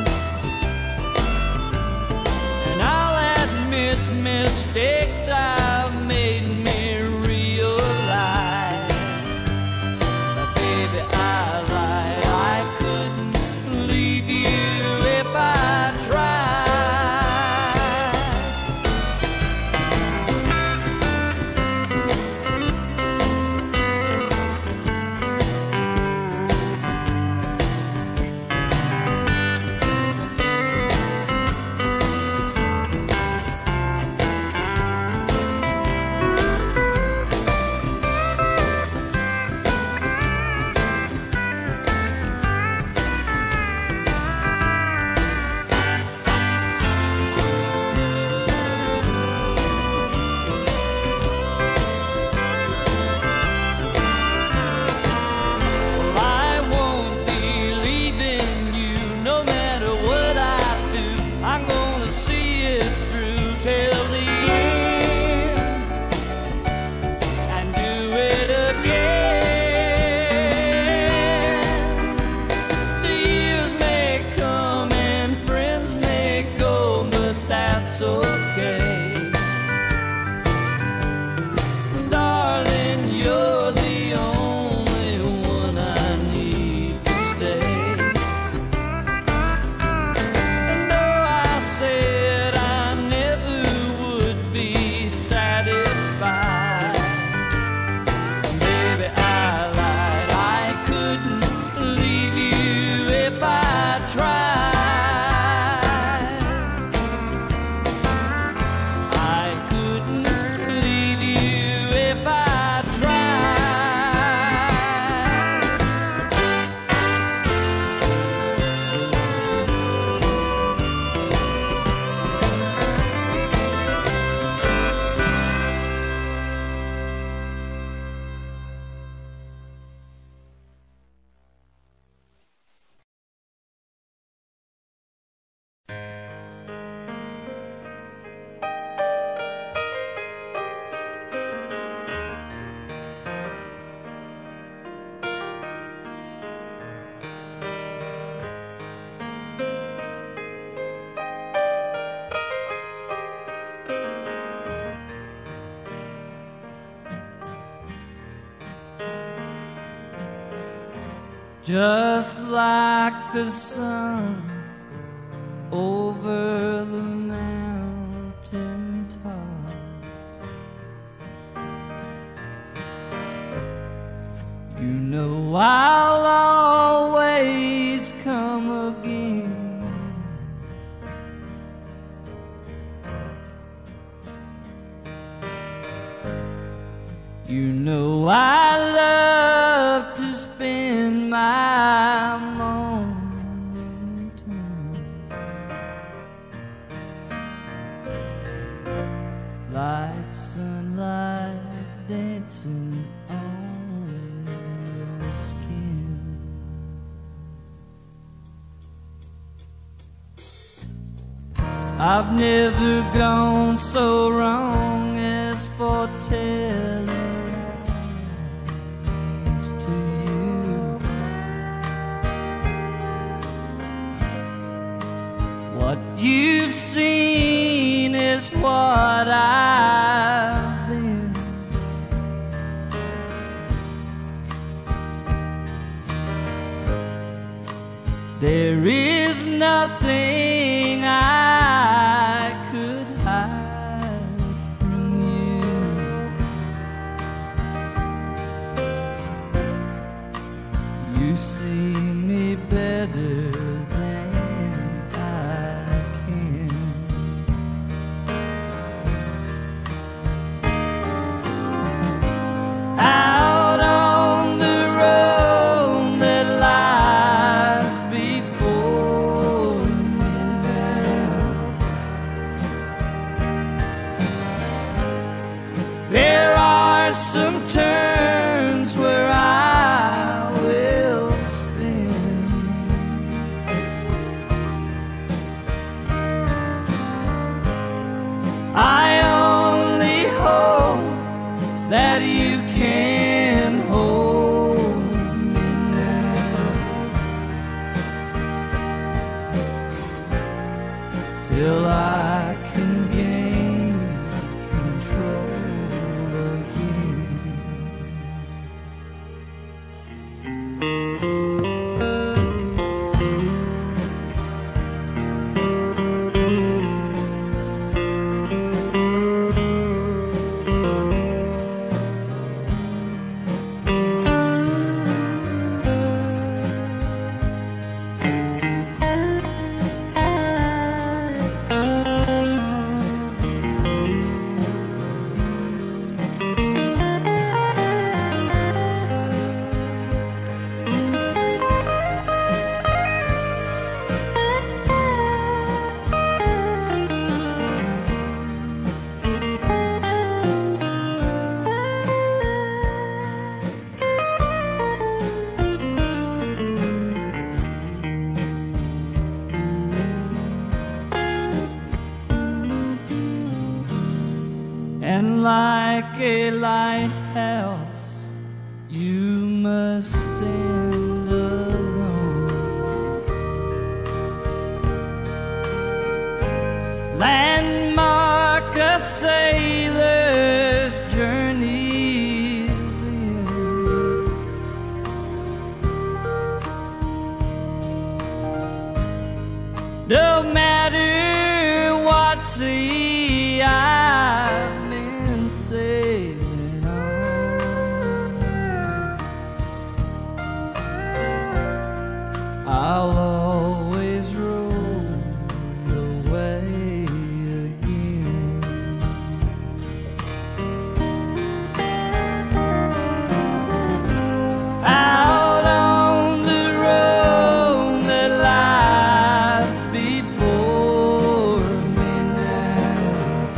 And I'll admit mistakes I've made me realize that, baby, I lied. I couldn't leave you if I tried. Just like the sun over the mountain tops, you know I'll always come again. You know I love to spend my morning time like sunlight dancing on your skin. I've never gone so wrong as for telling lies to you. that you can hold me now, till I can gain control again. And like a lighthouse, you must stand alone. Landmark a sailor's journey's end. No matter what sea I've been sailing on, I'll always roll your way again. Out on the road that lies before me now,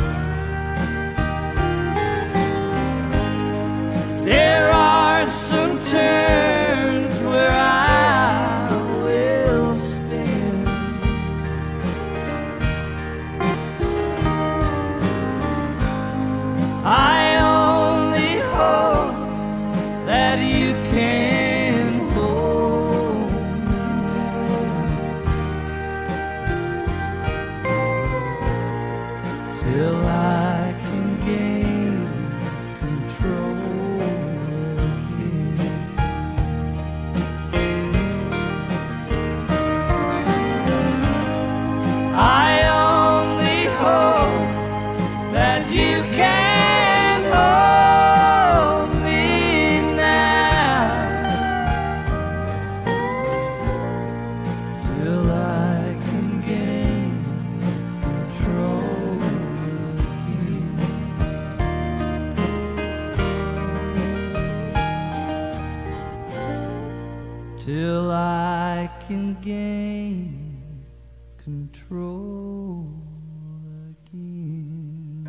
there are some turns where I will spin. I only hope that you can hold me now, till I can gain control again. I only hope that you can hold me now, till I can gain control again. Till I can gain control again.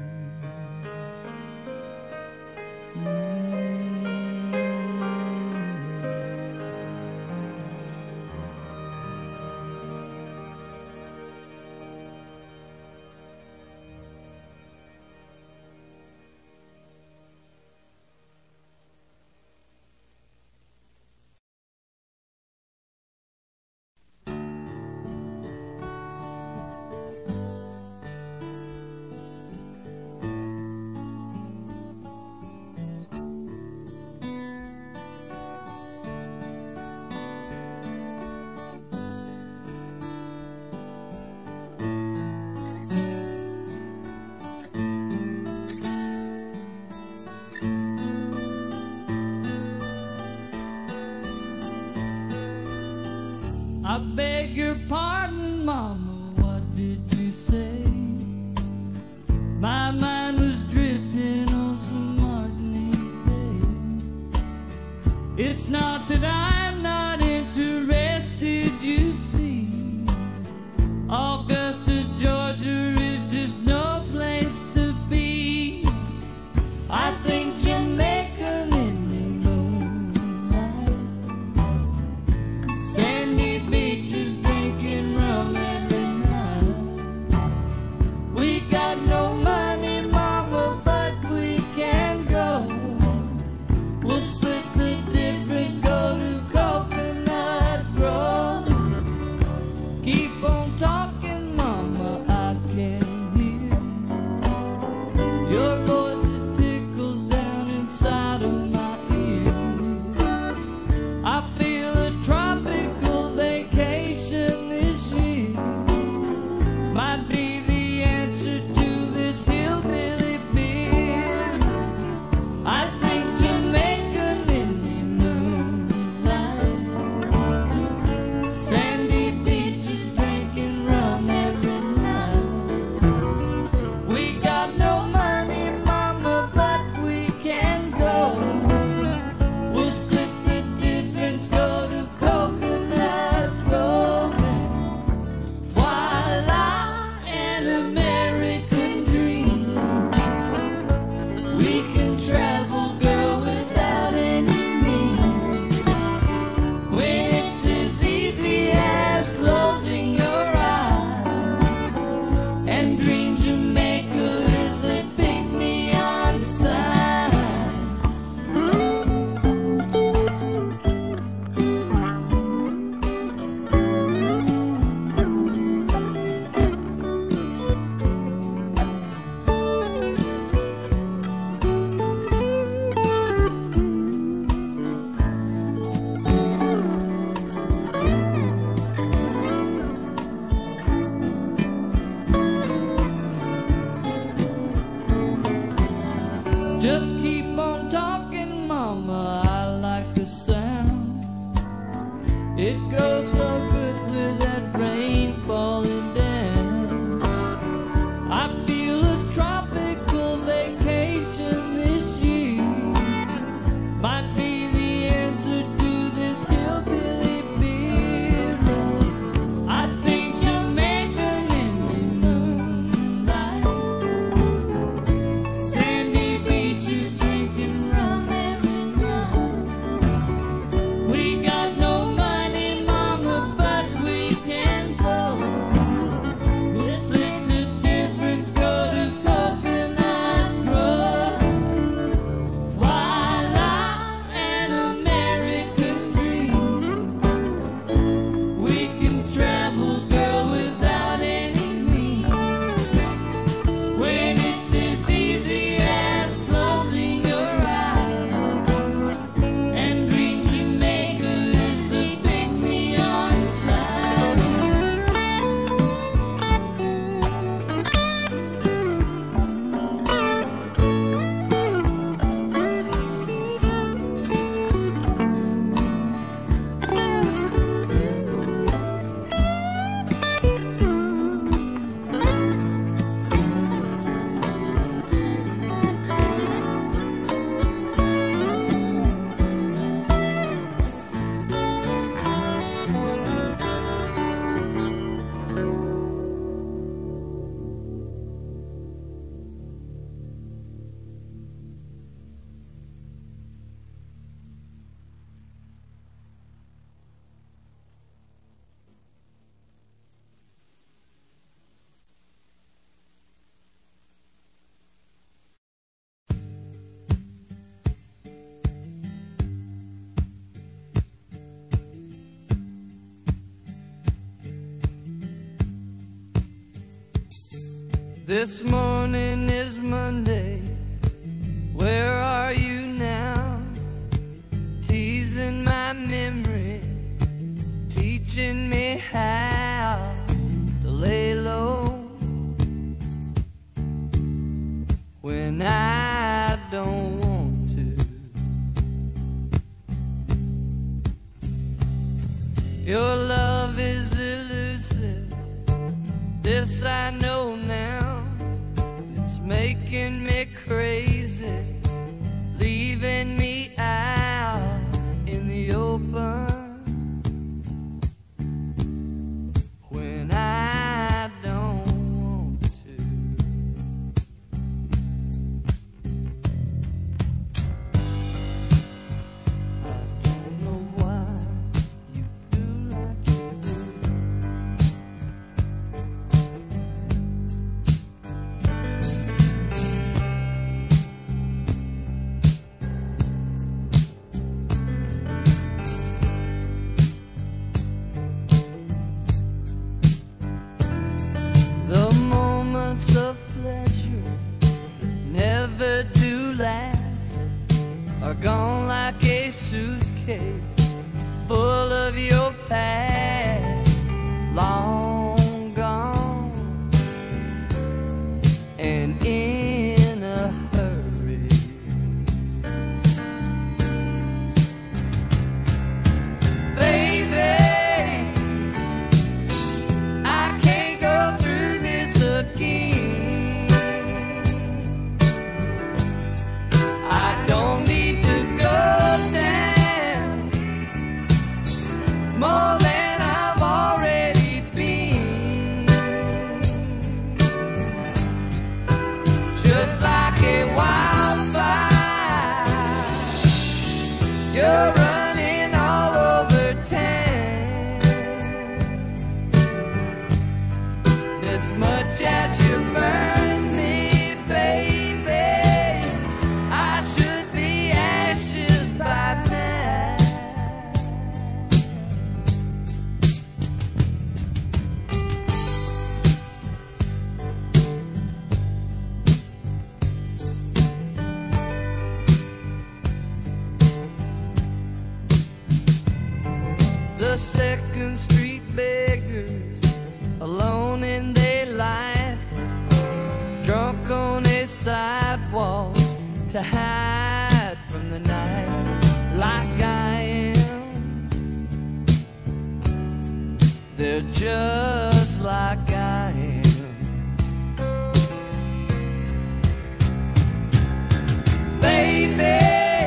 I beg your pardon, Mama, what did you say? My mind was drifting on some Martinique Bay. It's not that I'm not interested, you see. Augusta, Georgia is just no place to be. I think Jamaica in the moonlight, sandy beaches drinking rum every night. We got no money, Mama, but we can go. Just keep on talking, mama, I like the sound. It goes so good with that rain falling down. I feel a tropical vacation this year. Might be the answer to this hillbilly beer. I think Jamaican in the moonlight, sandy beaches drinking rum every night. We got no money, mama, but we can go. We'll split the difference, go to Coconut Grove. While I'm an American dream, we can travel, girl, without any means. When it's as easy as closing your eyes, and Green Jamaica is a big neon sign. This morning is Monday. Where are you now? Teasing my memory, teaching me how to lay low when I don't want to. Your love is elusive, this I know now. It's making me crazy, leaving me out in the open when I don't want to. I don't know why you do like you do. The moments of pleasure that never do last are gone like a suitcase full of your past, long gone and in a hurry. Baby, I can't go through this again. I don't need to go down more than I've already been. Just like a wildfire, you're running all over town. As much as you burn me, baby, I should be ashes by now. The Second Street beggars, alone in their life, drunk on a sidewalk, to hide from the night like I am. They're just like I am. Baby,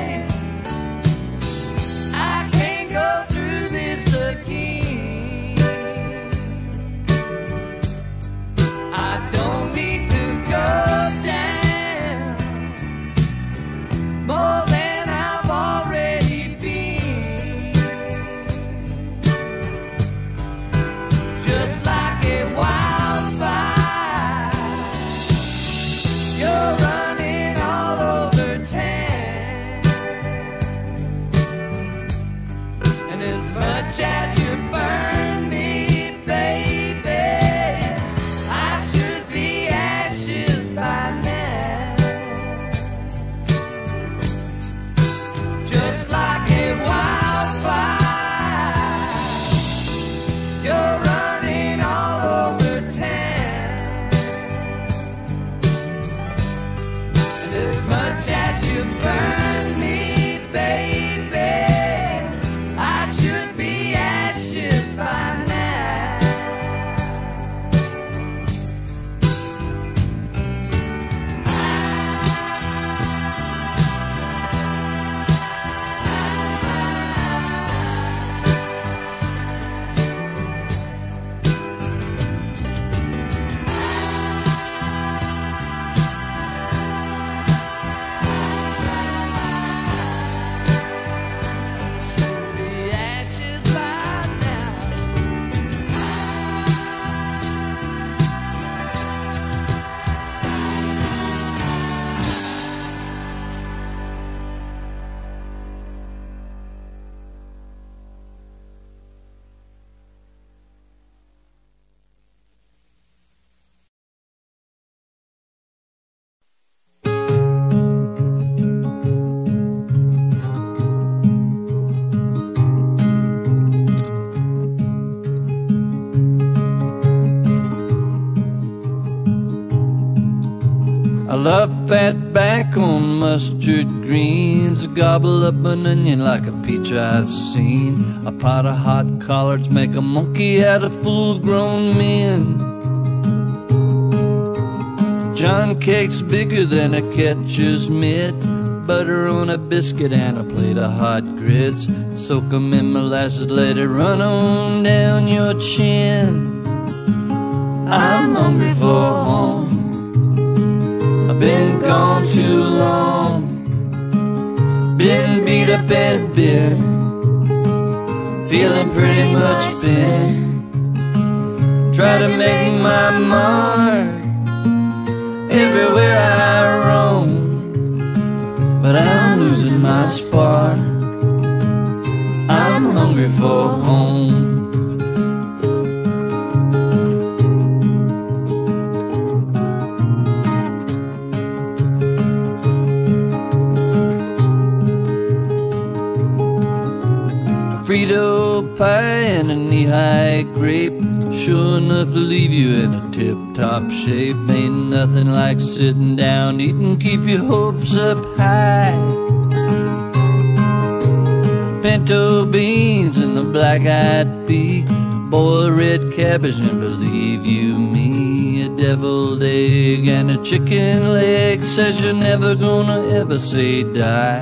I can't go through this again. I don't need to go down more than I've already been. Just like a wildfire, you're running all over town. And as much as you burn me, baby, I should be ashes by now. Just like a wildfire, you're running all over town. And as much as you burn me, baby, I should be ashes by now. Be ashes by now. I love fat back on mustard greens. Gobble up an onion like a peach I've seen. A pot of hot collards make a monkey out of full-grown men. John cake's bigger than a catcher's mitt. Butter on a biscuit and a plate of hot grits. Soak 'em in molasses, let it run on down your chin. I'm hungry for home. I've been gone too long, been beat up and bit, feeling pretty much bent. Try to make my mark everywhere I roam, but I'm losing my spark. I'm hungry for home. Frito pie and a knee-high grape, sure enough to leave you in a tip-top shape. Ain't nothing like sitting down, eating, keep your hopes up high. Pinto beans and the black-eyed pea, boil red cabbage and believe you me, a deviled egg and a chicken leg says you're never gonna ever say die.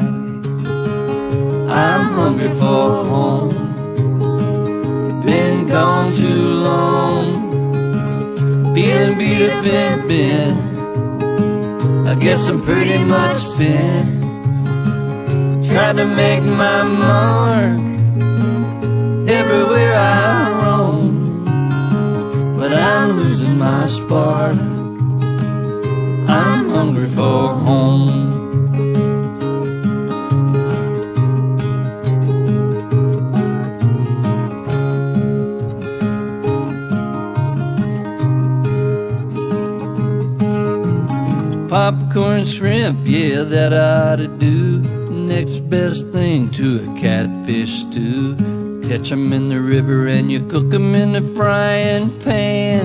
I'm hungry for home, been gone too long, feeling beat up and bent. I guess I'm pretty much spent, trying to make my mark everywhere I roam, but I'm losing my spark. I'm hungry for home. Popcorn shrimp, yeah, that I ought to do. Next best thing to a catfish stew. Catch 'em in the river and you cook 'em in the frying pan.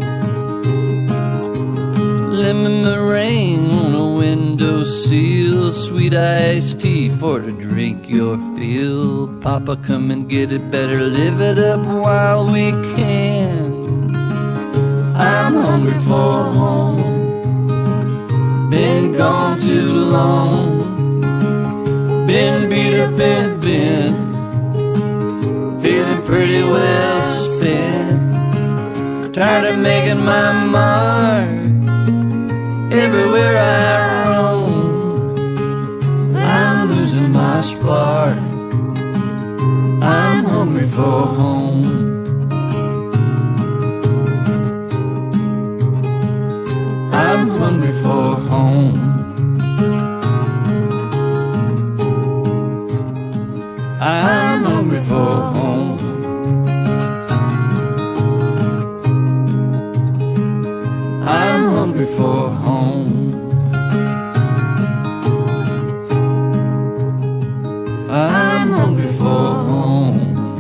Lemon meringue on a windowsill, sweet iced tea for to drink your fill. Papa, come and get it, better live it up while we can. I'm hungry for home, been gone too long, been beat up and been feeling pretty well spent. Tired of making my mark everywhere I roam. I'm losing my spark, I'm hungry for home. I'm hungry for home. I'm hungry for home. I'm hungry for home. I'm hungry for home.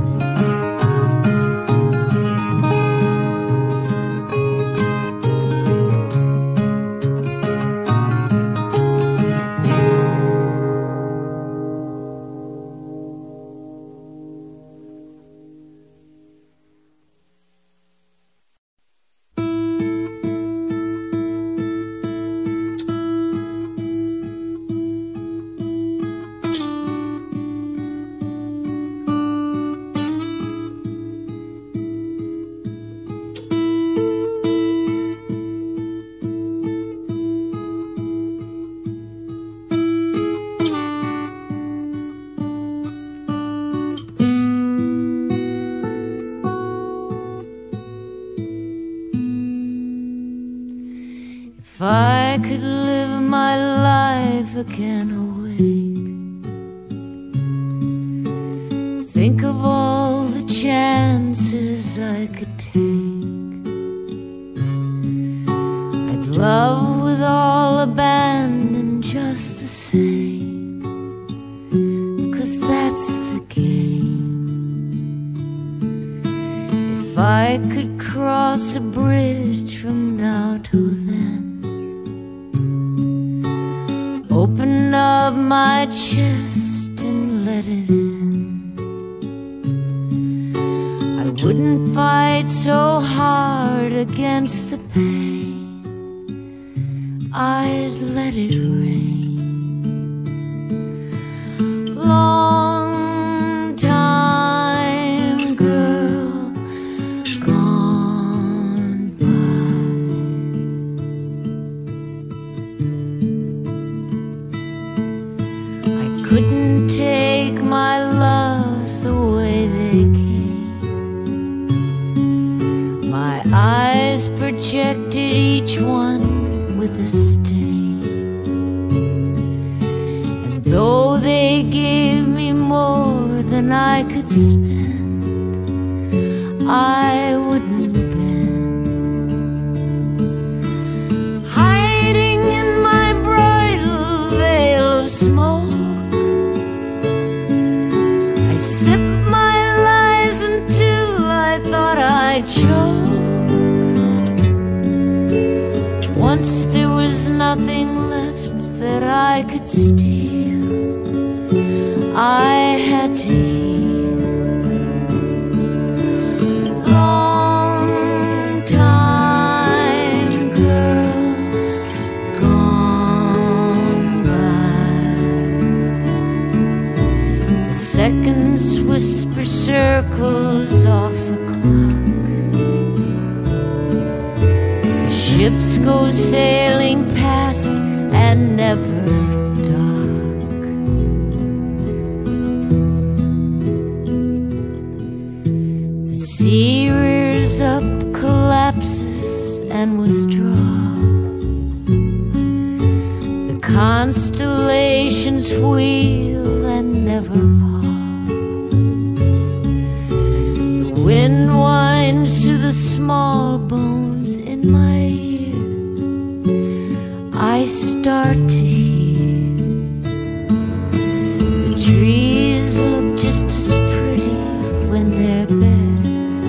If I could live my life again awake, think of all the chances I could take. I'd love with all abandon just the same, 'cause that's the game. If I could cross a bridge from now till then, open up my chest and let it in, I wouldn't fight so hard against the pain, I'd let it rain. Long time, girl, gone by. I couldn't take my loves the way they came. My eyes projected each one with a stain, and though they gave me more than I could spend, I wouldn't bend. Hiding in my bridal veil of smoke, I sipped my lies until I thought I'd choke. Once there was nothing left that I could steal, I had to yield. Long time, girl, gone by. The seconds whisper circles off the clock, ships go sailing past and never dock. The sea rears up, collapses and withdraws. The constellations wheel and never pause. The wind winds through the small bones in my ear, I start to hear. The trees look just as pretty when they're bare.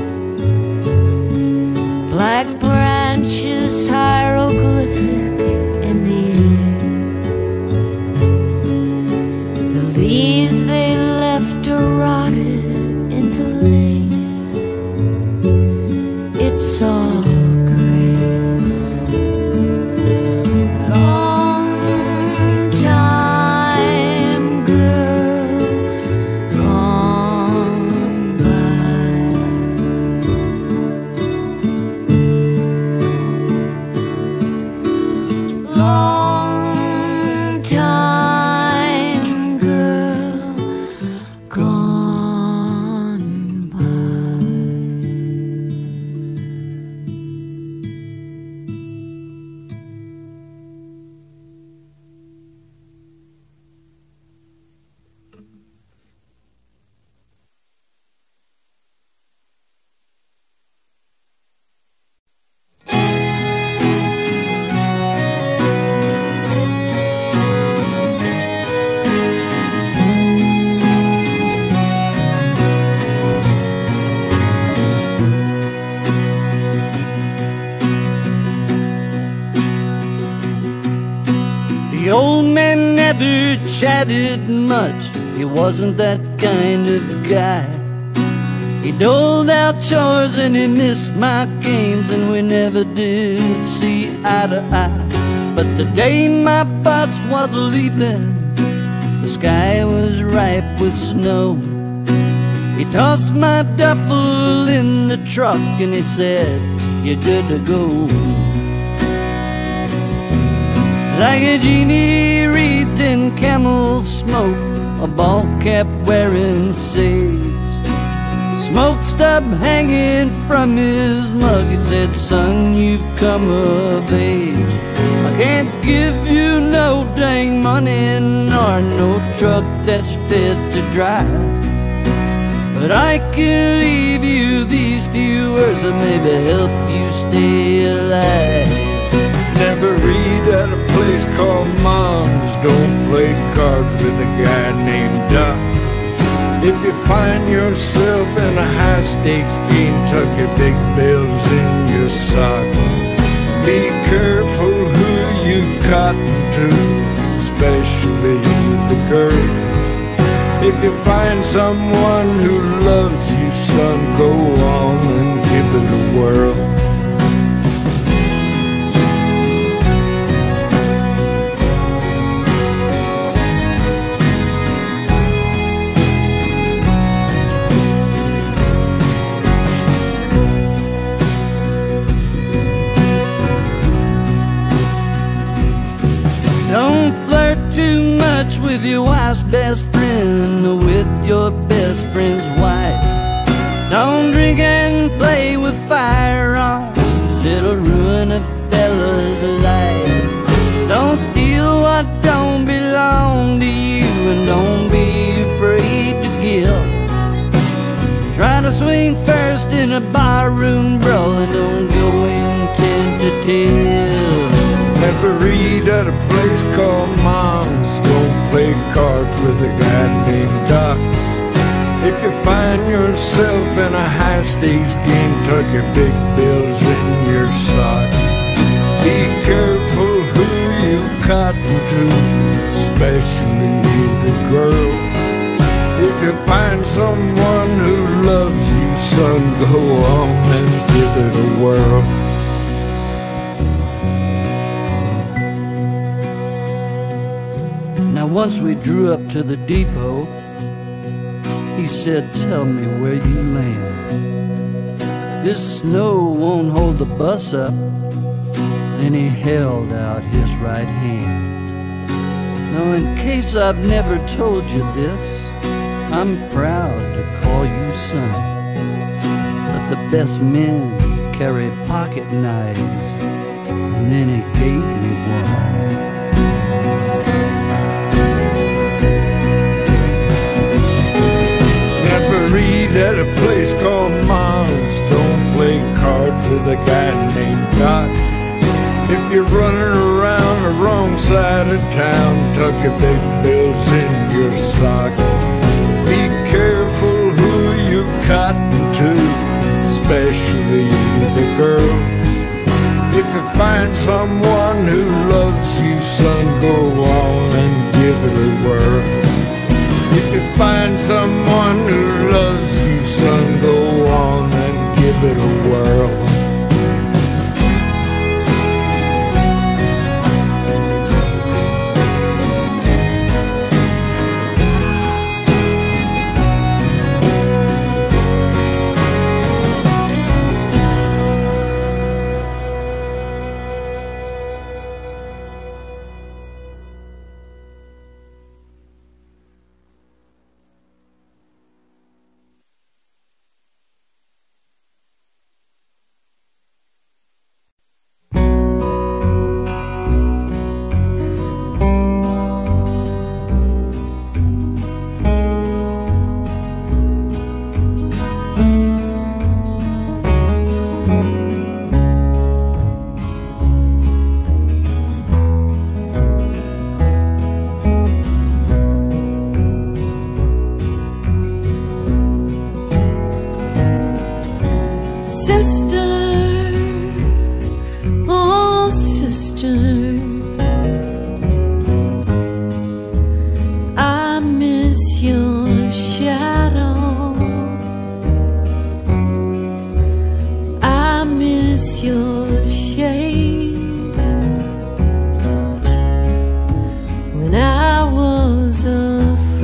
Black branches hieroglyphic in the air. man never chatted much. He wasn't that kind of guy. He doled out chores and he missed my games, and we never did see eye to eye. But the day my boss was leaving, the sky was ripe with snow. He tossed my duffel in the truck and he said, "You're good to go." Like a genie wreathed in camel smoke, a ball cap wearing sage, smoke stub hanging from his mug, he said, "Son, you've come of age. I can't give you no dang money nor no truck that's fit to drive, but I can leave you these few words that maybe help you stay alive. Never read at a place called Mom's. Don't play cards with a guy named Doc. If you find yourself in a high-stakes game, tuck your big bills in your sock. Be careful who you cotton to, especially the girls. If you find someone who loves you, son, go on and give it a whirl. Don't flirt too much with your wife's best friend or with your best friend's wife. Don't drink and play with firearms, it'll ruin a fella's life. Don't steal what don't belong to you, and don't be afraid to give. Try to swing first in a barroom brawl, and don't go in tentative. Never read at a place called Mom's. Don't play cards with a guy named Doc. If you find yourself in a high-stakes game, tuck your big bills in your sock. Be careful who you cotton to, especially the girls. If you find someone who loves you, son, go on and give it a whirl. Now once we drew up to the depot, he said, "Tell me where you land. This snow won't hold the bus up." Then he held out his right hand. Now in case I've never told you this, I'm proud to call you son, but the best men carry pocket knives. And then he gave me one. At a place called Mom's. Don't play cards with a guy named Doc. If you're running around the wrong side of town, tuck your big bills in your sock. Be careful who you cotton to, especially the girl. If you find someone who loves you, son, go on and give it a whirl. If you find someone who loves you, son, go on and give it a whirl.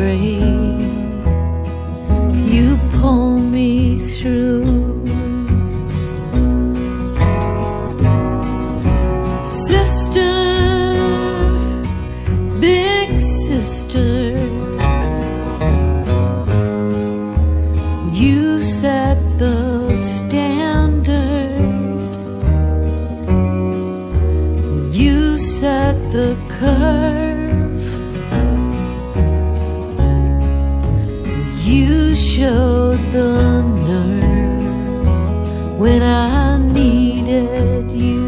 afraid. You pull me through. Sister, big sister, you set the standard. You set the curve. You showed the nerve when I needed you.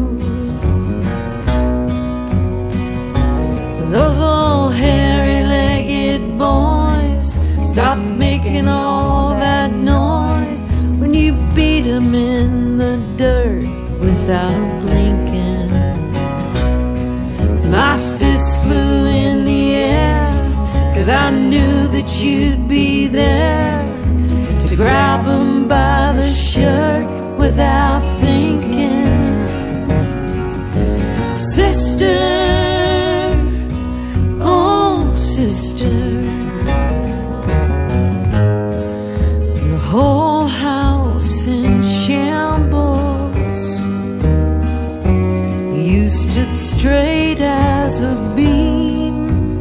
Those old hairy-legged boys stop making all that noise when you beat them in the dirt without blinking. My fist flew in the air, 'cause I knew that you'd be there to grab them by the shirt without thinking. Sister, oh sister, your whole house in shambles. You stood straight as a beam.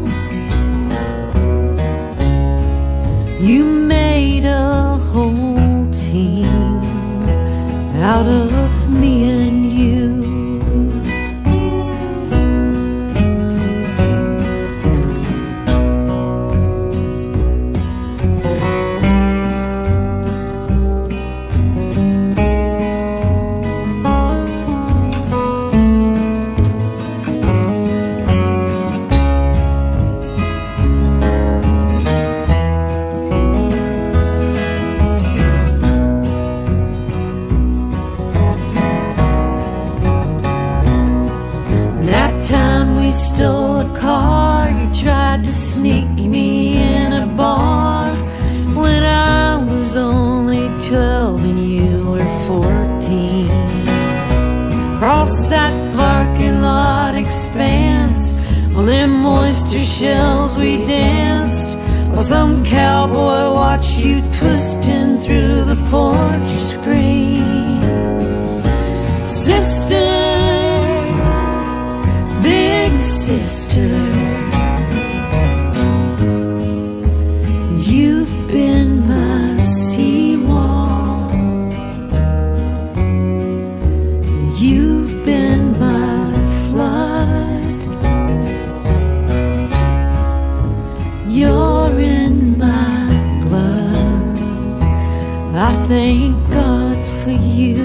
You made a whole team out of me and you. Stole a car, you tried to sneak me in a bar when I was only 12 and you were 14. Across that parking lot expanse, on them oyster shells we danced, while some cowboy watched you twisting through the porch screen. Sister, big sister, you've been my seawall. You've been my flood. You're in my blood. I thank God for you.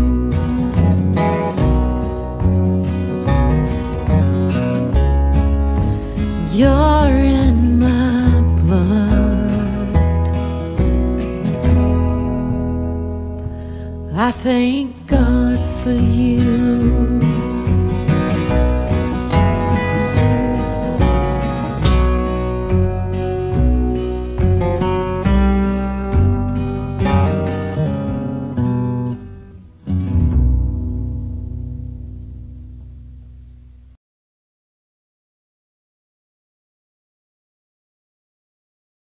You're in my blood. I thank God for you.